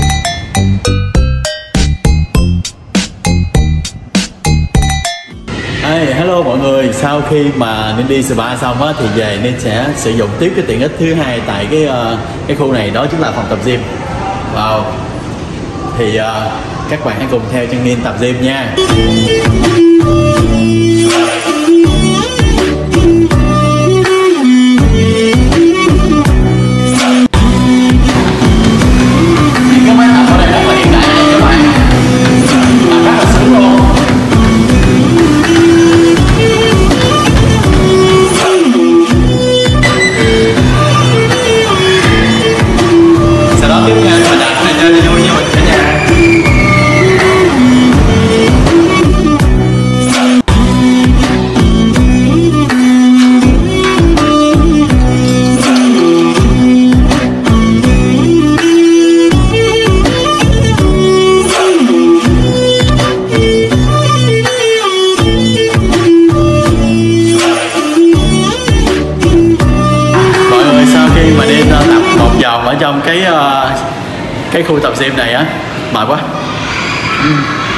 Hey, hello mọi người, sau khi mà Ninh đi spa xong á thì về Ninh sẽ sử dụng tiếp cái tiện ích thứ hai tại cái uh, cái khu này, đó chính là phòng tập gym. Wow. Thì uh, các bạn hãy cùng theo chân Ninh tập gym nha. Cái máy tập ở đây rất là hiện đại này các bạn, làm rất là sướng luôn. Sau đó tiếp theo mình đặt này chơi vui như mình cả nhà. Ở trong cái uh, cái khu tập gym này á, mệt quá. uhm.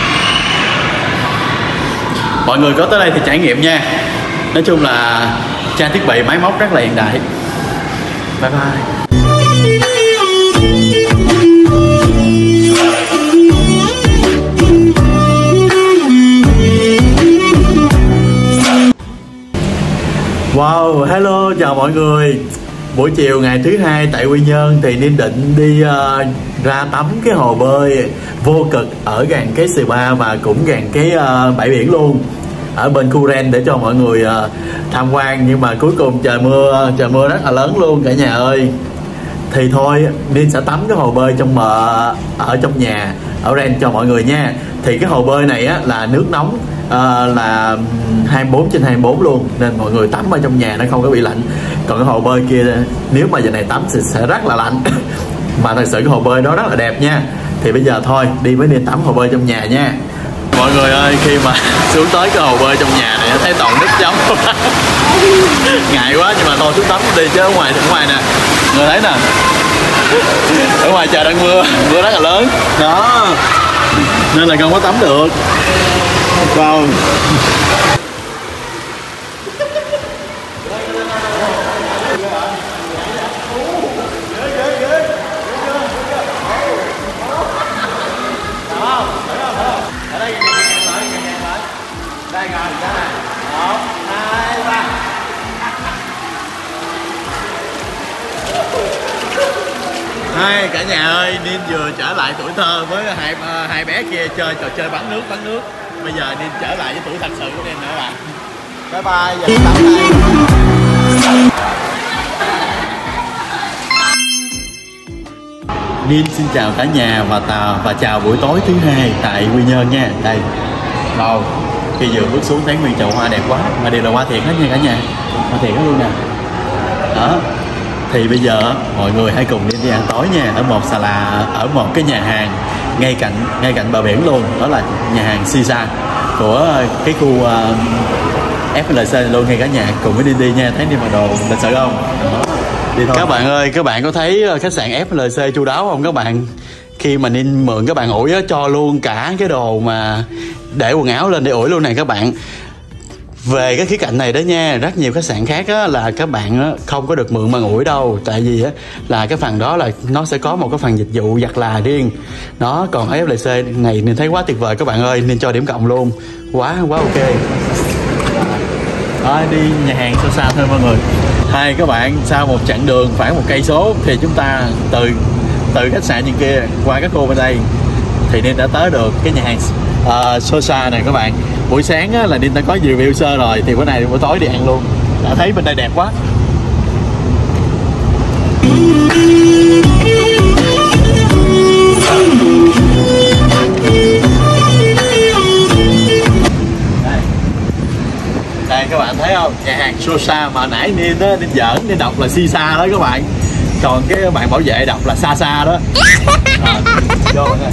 Mọi người có tới đây thì trải nghiệm nha. Nói chung là trang thiết bị máy móc rất là hiện đại. Bye bye. Wow, hello, chào mọi người. Buổi chiều ngày thứ hai tại Quy Nhơn thì Ninh định đi uh, ra tắm cái hồ bơi vô cực ở gần cái spa và cũng gần cái uh, bãi biển luôn, ở bên khu Ren để cho mọi người uh, tham quan. Nhưng mà cuối cùng trời mưa, trời mưa rất là lớn luôn cả nhà ơi. Thì thôi Ninh sẽ tắm cái hồ bơi trong mờ ở trong nhà ở Ren cho mọi người nha. Thì cái hồ bơi này á là nước nóng, uh, là hai mươi bốn trên hai mươi bốn luôn, nên mọi người tắm ở trong nhà nó không có bị lạnh. Còn cái hồ bơi kia nếu mà giờ này tắm thì sẽ rất là lạnh. Mà thật sự cái hồ bơi đó rất là đẹp nha. Thì bây giờ thôi đi với Ninh tắm hồ bơi trong nhà nha. Mọi người ơi, khi mà xuống tới cái hồ bơi trong nhà này thấy toàn nước trống. Ngại quá nhưng mà thôi xuống tắm đi chứ ở ngoài ở ngoài nè, người thấy nè, ở ngoài trời đang mưa, mưa rất là lớn đó, nên là không có tắm được. Wow. Hai cả nhà ơi, Ninh vừa trở lại tuổi thơ với hai uh, hai bé kia chơi trò chơi bắn nước bắn nước. Bây giờ Ninh trở lại với tuổi thật sự của Ninh nữa bạn. Bye bye, giờ tắm đây. Ninh xin chào cả nhà và tà và chào buổi tối thứ hai tại Quy Nhơn nha. Đây. Đâu. Khi vừa bước xuống thấy nguyên chậu hoa đẹp quá, mà đều là hoa thiệt hết nha cả nhà, hoa thiệt hết luôn nè. Đó, thì bây giờ mọi người hãy cùng đi, đi ăn tối nha, ở một xà là ở một cái nhà hàng ngay cạnh ngay cạnh bờ biển luôn, đó là nhà hàng Sisa của cái khu uh, ép lờ xê luôn ngay cả nhà. Cùng với đi đi nha, thấy đi mặc đồ lịch sự không? Đó, đi thôi. Các bạn ơi, các bạn có thấy khách sạn ép lờ xê chu đáo không các bạn? Khi mà Ninh mượn các bạn ủi á, cho luôn cả cái đồ mà để quần áo lên để ủi luôn này các bạn. Về cái khía cạnh này đó nha, rất nhiều khách sạn khác á, là các bạn á, không có được mượn bằng ủi đâu. Tại vì á, là cái phần đó là nó sẽ có một cái phần dịch vụ giặt là riêng. Đó, còn ép lờ xê này nên thấy quá tuyệt vời các bạn ơi, nên cho điểm cộng luôn. Quá quá ok. Đó, đi nhà hàng xa xa thôi mọi người. Hai các bạn, sau một chặng đường khoảng một cây số thì chúng ta từ từ khách sạn như kia qua các khu bên đây thì nên đã tới được cái nhà hàng uh, Sosa này các bạn. Buổi sáng á, là Ninh đã có review sơ rồi, thì bữa nay buổi tối đi ăn luôn. Đã thấy bên đây đẹp quá. Đây, đây các bạn thấy không, nhà hàng Sosa mà nãy Ninh á, Ninh giỡn, Ninh đọc là Sisa đó các bạn. Còn cái bạn bảo vệ đọc là xa xa đó. À, vô thôi.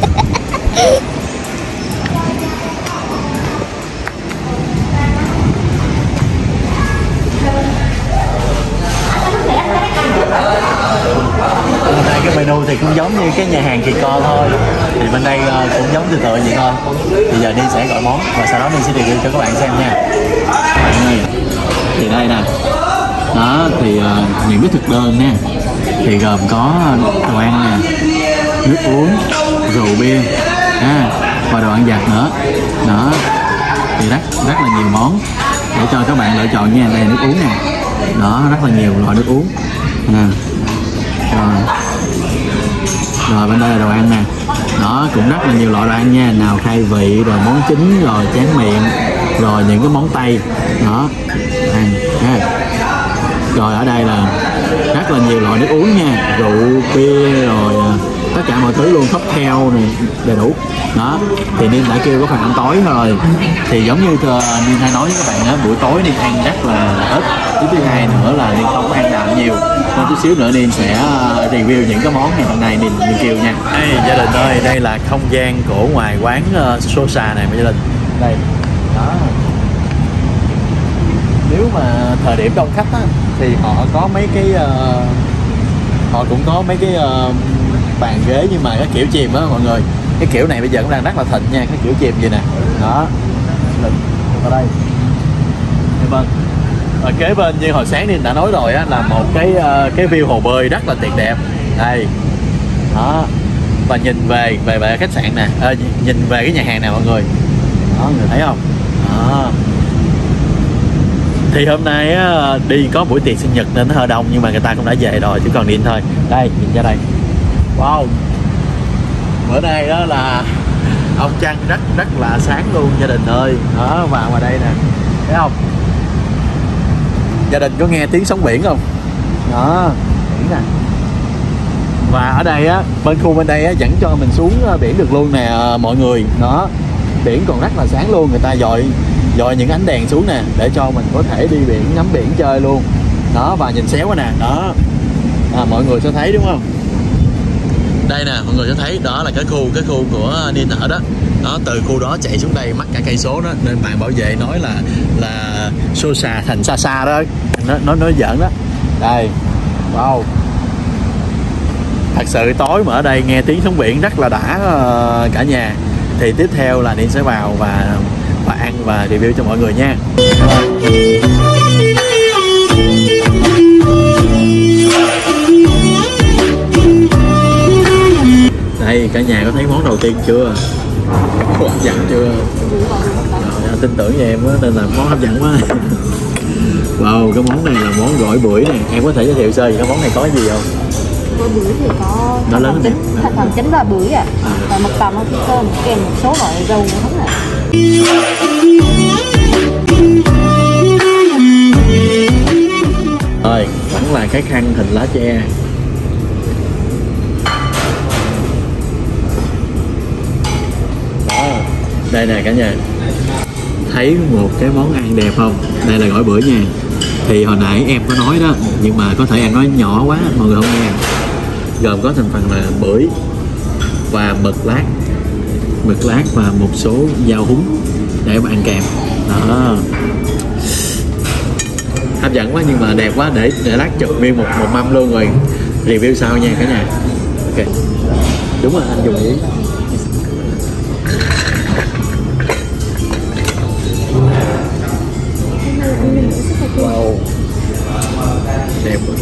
Đây cái menu thì cũng giống như cái nhà hàng Kỳ Co thôi, thì bên đây uh, cũng giống từ từ vậy thôi. Bây giờ Đi sẽ gọi món và sau đó Đi sẽ review cho các bạn xem nha. Bạn ơi, thì đây nè, đó thì uh, những cái thực đơn nha, thì gồm có đồ ăn nè, nước uống, rượu bia, à, và đồ ăn vặt nữa. Đó, thì rất rất là nhiều món để cho các bạn lựa chọn nha. Đây là nước uống nè, đó rất là nhiều loại nước uống. À, rồi. Rồi bên đây là đồ ăn nè, đó cũng rất là nhiều loại đồ ăn nha, nào khai vị, rồi món chính, rồi tráng miệng, rồi những cái món tây đó ăn ha. Rồi ở đây là rất là nhiều loại nước uống nha, rượu bia, rồi tất cả mọi thứ luôn, cocktail này đầy đủ. Đó thì Ninh đã kêu có phần ăn tối rồi, thì giống như Ninh hay nói với các bạn á, buổi tối Ninh ăn rất là ít. Cái thứ hai nữa là Ninh không có ăn đạm nhiều, nên chút xíu nữa Ninh sẽ review những cái món ngày hôm nay Ninh, Ninh kêu nha. Đây gia đình ơi, đây là không gian của ngoài quán uh, Sosa này gia đình. Đây đó, nếu mà thời điểm đông khách á, thì họ có mấy cái uh, họ cũng có mấy cái uh, bàn ghế, nhưng mà cái kiểu chìm á mọi người, cái kiểu này bây giờ cũng đang rất là thịnh nha, cái kiểu chìm gì nè. Đó, ở đây bên ở kế bên như hồi sáng nên đã nói rồi á, là một cái uh, cái view hồ bơi rất là tuyệt đẹp đây. Đó, và nhìn về về về khách sạn nè, à, nhìn về cái nhà hàng nè mọi người. Đó, người thấy không? Đó. Thì hôm nay á, Đi có buổi tiệc sinh nhật nên nó hơi đông, nhưng mà người ta cũng đã về rồi, chỉ còn Đi thôi. Đây, nhìn ra đây. Wow, bữa nay đó là ông trăng rất rất là sáng luôn gia đình ơi. Đó, vào ngoài đây nè, thấy không? Gia đình có nghe tiếng sóng biển không? Đó, biển nè. Và ở đây á, bên khu bên đây á, dẫn cho mình xuống biển được luôn nè mọi người. Đó, biển còn rất là sáng luôn, người ta dội dội những ánh đèn xuống nè, để cho mình có thể đi biển, ngắm biển chơi luôn. Đó, và nhìn xéo quá nè, đó, à, mọi người sẽ thấy đúng không? Đây nè, mọi người sẽ thấy đó là cái khu cái khu của Ninh ở đó. Đó, từ khu đó chạy xuống đây mất cả cây số đó, nên bạn bảo vệ nói là là Sosa thành xa xa đó, nó nó nói giỡn đó. Đây, wow, thật sự tối mà ở đây nghe tiếng sóng biển rất là đã uh, cả nhà. Thì tiếp theo là Ninh sẽ vào và và ăn và review cho mọi người nha. Đây cả nhà có thấy món đầu tiên chưa? Hấp dẫn chưa? Rồi, tin tưởng về em á, nên là món hấp dẫn quá. Wow, cái món này là món gỏi bưởi này. Em có thể giới thiệu sơ về cái món này có gì không? Gỏi bưởi thì có nó lớn chính, thành phần chính là bưởi à, à. Và mực tầm thì cơm kèm một số loại rau nữa này. Rồi, vẫn là cái khăn hình lá tre. Đó, đây nè cả nhà. thấy một cái món ăn đẹp không? Đây là gỏi bưởi nha. Thì hồi nãy em có nói đó, nhưng mà có thể em nói nhỏ quá mọi người không nghe. Gồm có thành phần là bưởi và mực lát, mực lát và một số rau húng để mà ăn kèm. Đó, hấp dẫn quá nhưng mà đẹp quá, để để lát chụp nguyên một một mâm luôn rồi review sau nha cả nhà. Ok, đúng rồi, anh dùng ý. Wow, đẹp quá.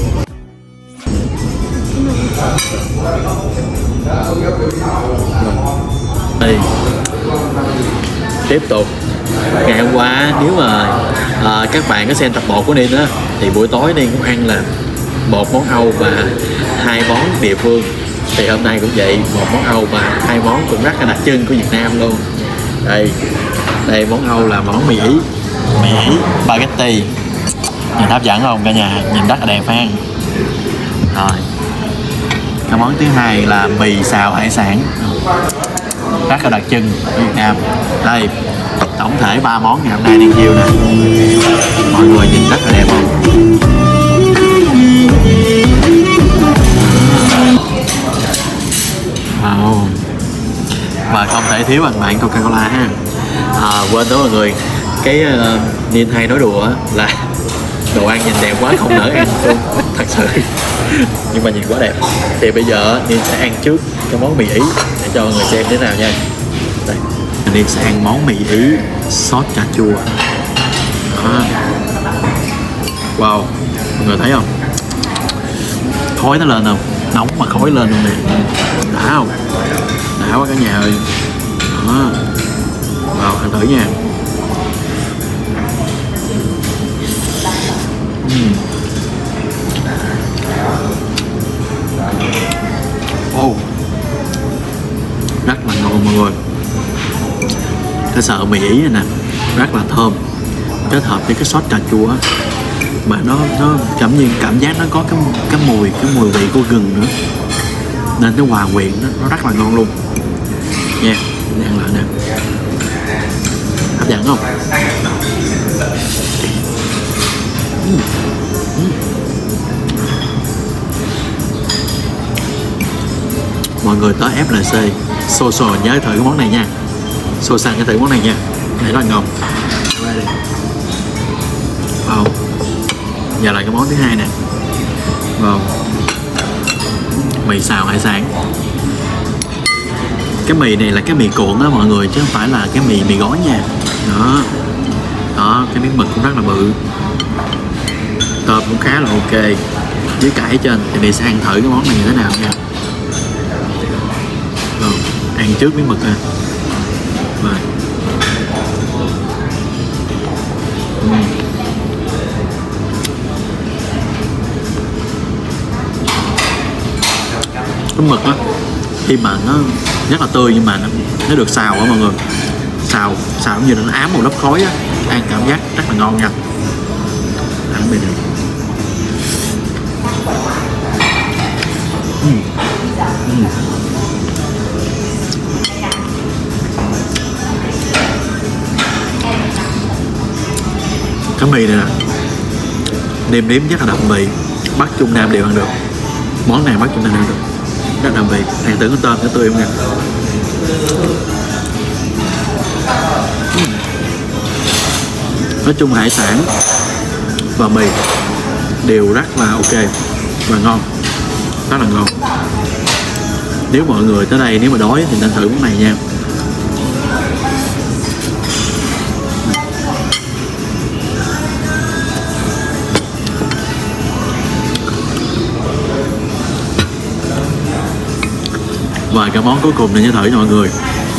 Đây, tiếp tục. Ngày hôm qua nếu mà à, các bạn có xem tập một của Ninh á, thì buổi tối Ninh cũng ăn là một món Âu và hai món địa phương. Thì hôm nay cũng vậy, một món Âu và hai món cũng rất là đặc trưng của Việt Nam luôn. Đây, đây món Âu là món mì Ý, mì Ý spaghetti. Nhìn hấp dẫn không cả nhà, nhìn rất là đẹp phải không? Rồi, cái món thứ hai là mì xào hải sản, rất là đặc trưng của Việt Nam. Đây, tổng thể ba món ngày hôm nay đang chiêu nè, mọi người nhìn rất là đẹp không? Wow. Và không thể thiếu bằng bạn Coca-Cola ha. À, quên đó mọi người, cái uh, Ninh hay nói đùa là đồ ăn nhìn đẹp quá không nỡ ăn luôn, thật sự. Nhưng mà nhìn quá đẹp. Thì bây giờ Ninh sẽ ăn trước cái món mì Ý để cho mọi người xem thế nào nha. Đây, Ninh sẽ ăn món mì Ý sốt cà chua. Đó. Wow, mọi người thấy không? Khói nó lên không? Nóng mà khói lên luôn nè. Đã không? Đã quá cả nhà ơi. Đó. Wow, ăn thử nha. Uhm. Oh, rất là ngon mọi người. Cái sợi mì Ý này nè rất là thơm, kết hợp với cái sốt cà chua á, mà nó nó cảm như cảm giác nó có cái cái mùi cái mùi vị của gừng nữa, nên nó hòa quyện, nó, nó rất là ngon luôn nha. Ăn lại nè, hấp dẫn không? uhm. Uhm. Mọi người tới ép lờ xê Social nhớ thử cái món này nha. Social nhớ thử món này nha, này rất là ngon. Wow. Giờ là cái món thứ hai nè. Wow. Mì xào hải sản. Cái mì này là cái mì cuộn đó mọi người, chứ không phải là cái mì mì gói nha. Đó. Đó, cái miếng mực cũng rất là bự. Tôm cũng khá là ok. Với cải ở trên thì mình sẽ ăn thử cái món này như thế nào nha. Rồi, ăn trước miếng mực nè. Rồi. Uhm. Cái mực á, khi mà nó rất là tươi nhưng mà nó, nó được xào á mọi người, xào xào như là nó ám một lớp khói á, ăn cảm giác rất là ngon nha. Ăn bên này. Uhm. Uhm. Cái mì này nè, nêm nếm rất là đậm vị, Bắc Trung Nam đều ăn được. Món này Bắc Trung Nam ăn được, rất đậm vị. Ăn thử cái tôm cái tươi không nha. Nói chung hải sản và mì đều rất là ok và ngon, rất là ngon. Nếu mọi người tới đây nếu mà đói thì nên thử món này nha. Và cái món cuối cùng này nhớ thử nha mọi người.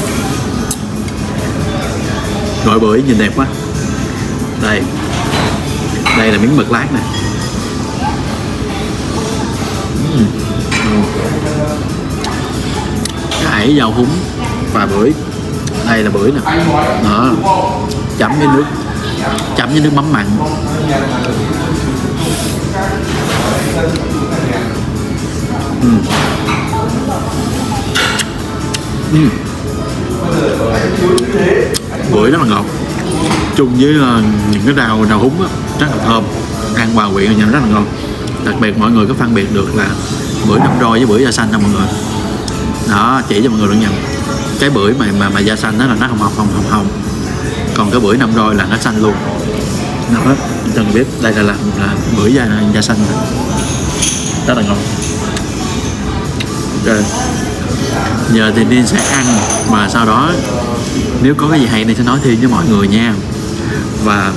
Gỏi bưởi nhìn đẹp quá. Đây, đây là miếng mực lát nè. uhm. Cải, rau húng và bưởi. Đây là bưởi nè. Đó, chấm với nước, chấm với nước mắm mặn. uhm. Uhm. Bưởi rất là ngọt, chung với uh, những cái rau rau húng á, rất là thơm, ăn hòa quyện với nhau rất là ngon. Đặc biệt mọi người có phân biệt được là bưởi năm roi với bưởi da xanh không mọi người? Đó, chỉ cho mọi người luôn nha. Cái bưởi mà mà mà da xanh đó là nó hồng hồng hồng hồng hồng, còn cái bưởi năm roi là nó xanh luôn. Đó, cho mình biết đây là là, là bưởi da da xanh này. Rất là ngon. Ok. Giờ thì Ninh sẽ ăn và sau đó nếu có cái gì hay Ninh sẽ nói thêm với mọi người nha. Và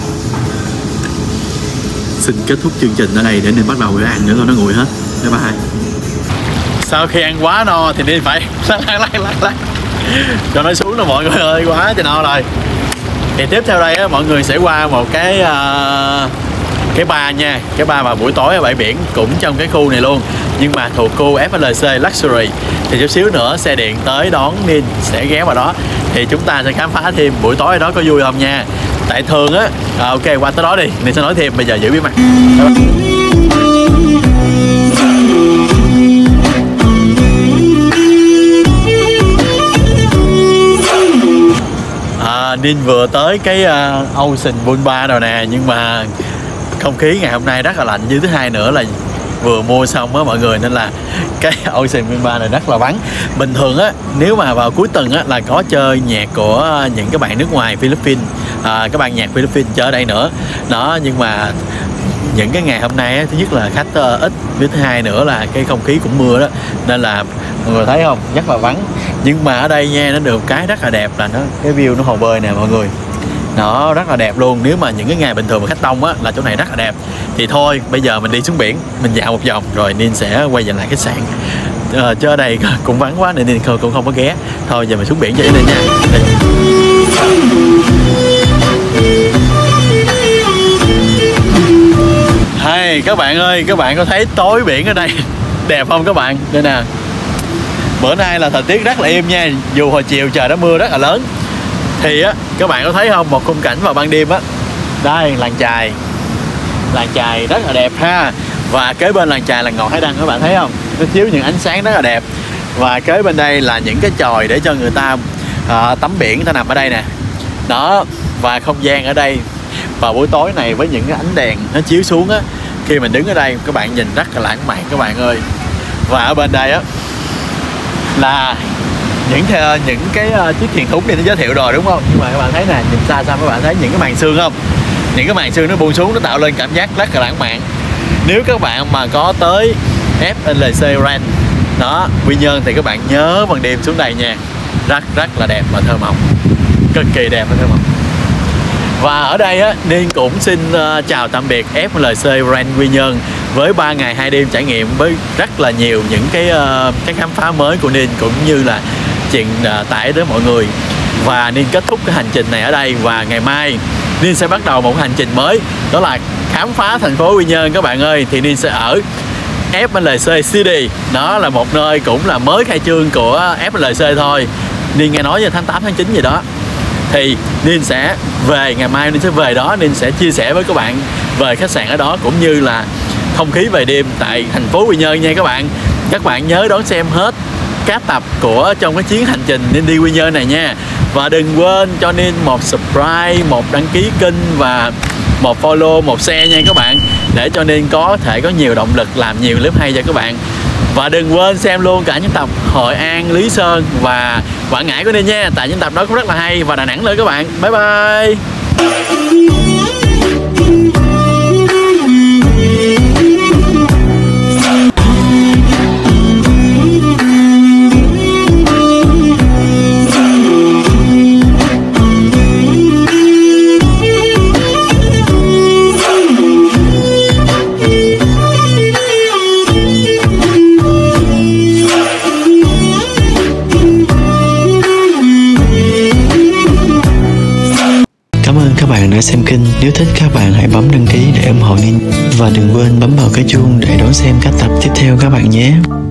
xin kết thúc chương trình ở đây để Ninh bắt đầu để ăn nữa thôi, nó nguội hết. Bye bye. Sau khi ăn quá no thì Ninh phải lắc lắc lắc lắc lắc cho nó xuống rồi mọi người ơi, quá trời no rồi. Thì tiếp theo đây á, mọi người sẽ qua một cái uh, cái bar nha, cái bar vào buổi tối ở bãi biển cũng trong cái khu này luôn, nhưng mà thuộc khu ép lờ xê Luxury. Thì chút xíu nữa xe điện tới đón Ninh sẽ ghé vào đó, thì chúng ta sẽ khám phá thêm buổi tối ở đó có vui không nha. Tại thường á, à, ok qua tới đó đi, Ninh sẽ nói thêm. Bây giờ giữ bí mật. À, Ninh vừa tới cái uh, Ocean Pool Bar rồi nè, nhưng mà không khí ngày hôm nay rất là lạnh. Với thứ hai nữa là vừa mua xong á mọi người, nên là cái Ocean Pool Bar này rất là vắng. Bình thường á, nếu mà vào cuối tuần á là có chơi nhạc của những cái bạn nước ngoài Philippines, à, các bạn nhạc Philippines chơi ở đây nữa đó. Nhưng mà những cái ngày hôm nay á, thứ nhất là khách uh, ít, với thứ hai nữa là cái không khí cũng mưa đó, nên là mọi người thấy không, rất là vắng. Nhưng mà ở đây nha, nó được cái rất là đẹp là nó cái view nó hồ bơi nè mọi người, nó rất là đẹp luôn. Nếu mà những cái ngày bình thường mà khách đông á là chỗ này rất là đẹp. Thì thôi bây giờ mình đi xuống biển, mình dạo một vòng rồi Ninh sẽ quay về lại khách sạn. Ờ, chứ ở đây cũng vắng quá nên Ninh cũng không có ghé. Thôi giờ mình xuống biển chơi đi nha. Đây. Hey, các bạn ơi, các bạn có thấy tối biển ở đây đẹp không các bạn? Đây nè. Bữa nay là thời tiết rất là êm nha, dù hồi chiều trời đã mưa rất là lớn. Thì á, các bạn có thấy không, một khung cảnh vào ban đêm á. Đây, làng chài. Làng chài rất là đẹp ha. Và kế bên làng chài là ngọn hải đăng, các bạn thấy không? Nó chiếu những ánh sáng rất là đẹp. Và kế bên đây là những cái chòi để cho người ta à, tắm biển, người ta nằm ở đây nè. Đó, và không gian ở đây vào buổi tối này với những cái ánh đèn nó chiếu xuống á, khi mình đứng ở đây các bạn nhìn rất là lãng mạn các bạn ơi. Và ở bên đây á là những theo những cái uh, chiếc thuyền thúng này nó giới thiệu rồi đúng không? Nhưng mà các bạn thấy nè, nhìn xa xa các bạn thấy những cái màn sương không? Những cái màn sương nó buông xuống, nó tạo lên cảm giác rất là lãng mạn. Nếu các bạn mà có tới ép lờ xê Grand đó, Quy Nhơn thì các bạn nhớ ban đêm xuống đây nha. Rất rất là đẹp và thơ mộng, cực kỳ đẹp và thơ mộng. Và ở đây á, Ninh cũng xin uh, chào tạm biệt ép lờ xê Grand Quy Nhơn với ba ngày hai đêm trải nghiệm với rất là nhiều những cái uh, cái khám phá mới của Ninh, cũng như là chuyện uh, tải đến mọi người. Và Ninh kết thúc cái hành trình này ở đây, và ngày mai Ninh sẽ bắt đầu một hành trình mới, đó là khám phá thành phố Quy Nhơn các bạn ơi. Thì Ninh sẽ ở ép lờ xê City, đó là một nơi cũng là mới khai trương của ép lờ xê thôi. Ninh nghe nói về tháng tám tháng chín gì đó. Thì Ninh sẽ về, ngày mai Ninh sẽ về đó, Ninh sẽ chia sẻ với các bạn về khách sạn ở đó, cũng như là không khí về đêm tại thành phố Quy Nhơn nha các bạn. Các bạn nhớ đón xem hết các tập của trong cái chuyến hành trình Ninh đi Quy Nhơn này nha. Và đừng quên cho Ninh một subscribe, một đăng ký kênh và một follow, một share nha các bạn, để cho Ninh có thể có nhiều động lực làm nhiều clip hay cho các bạn. Và đừng quên xem luôn cả những tập Hội An, Lý Sơn và Quảng Ngãi của Ninh nha, tại những tập đó cũng rất là hay, và Đà Nẵng nữa các bạn. Bye bye. Đã xem kênh, nếu thích các bạn hãy bấm đăng ký để ủng hộ Ninh, và đừng quên bấm vào cái chuông để đón xem các tập tiếp theo các bạn nhé.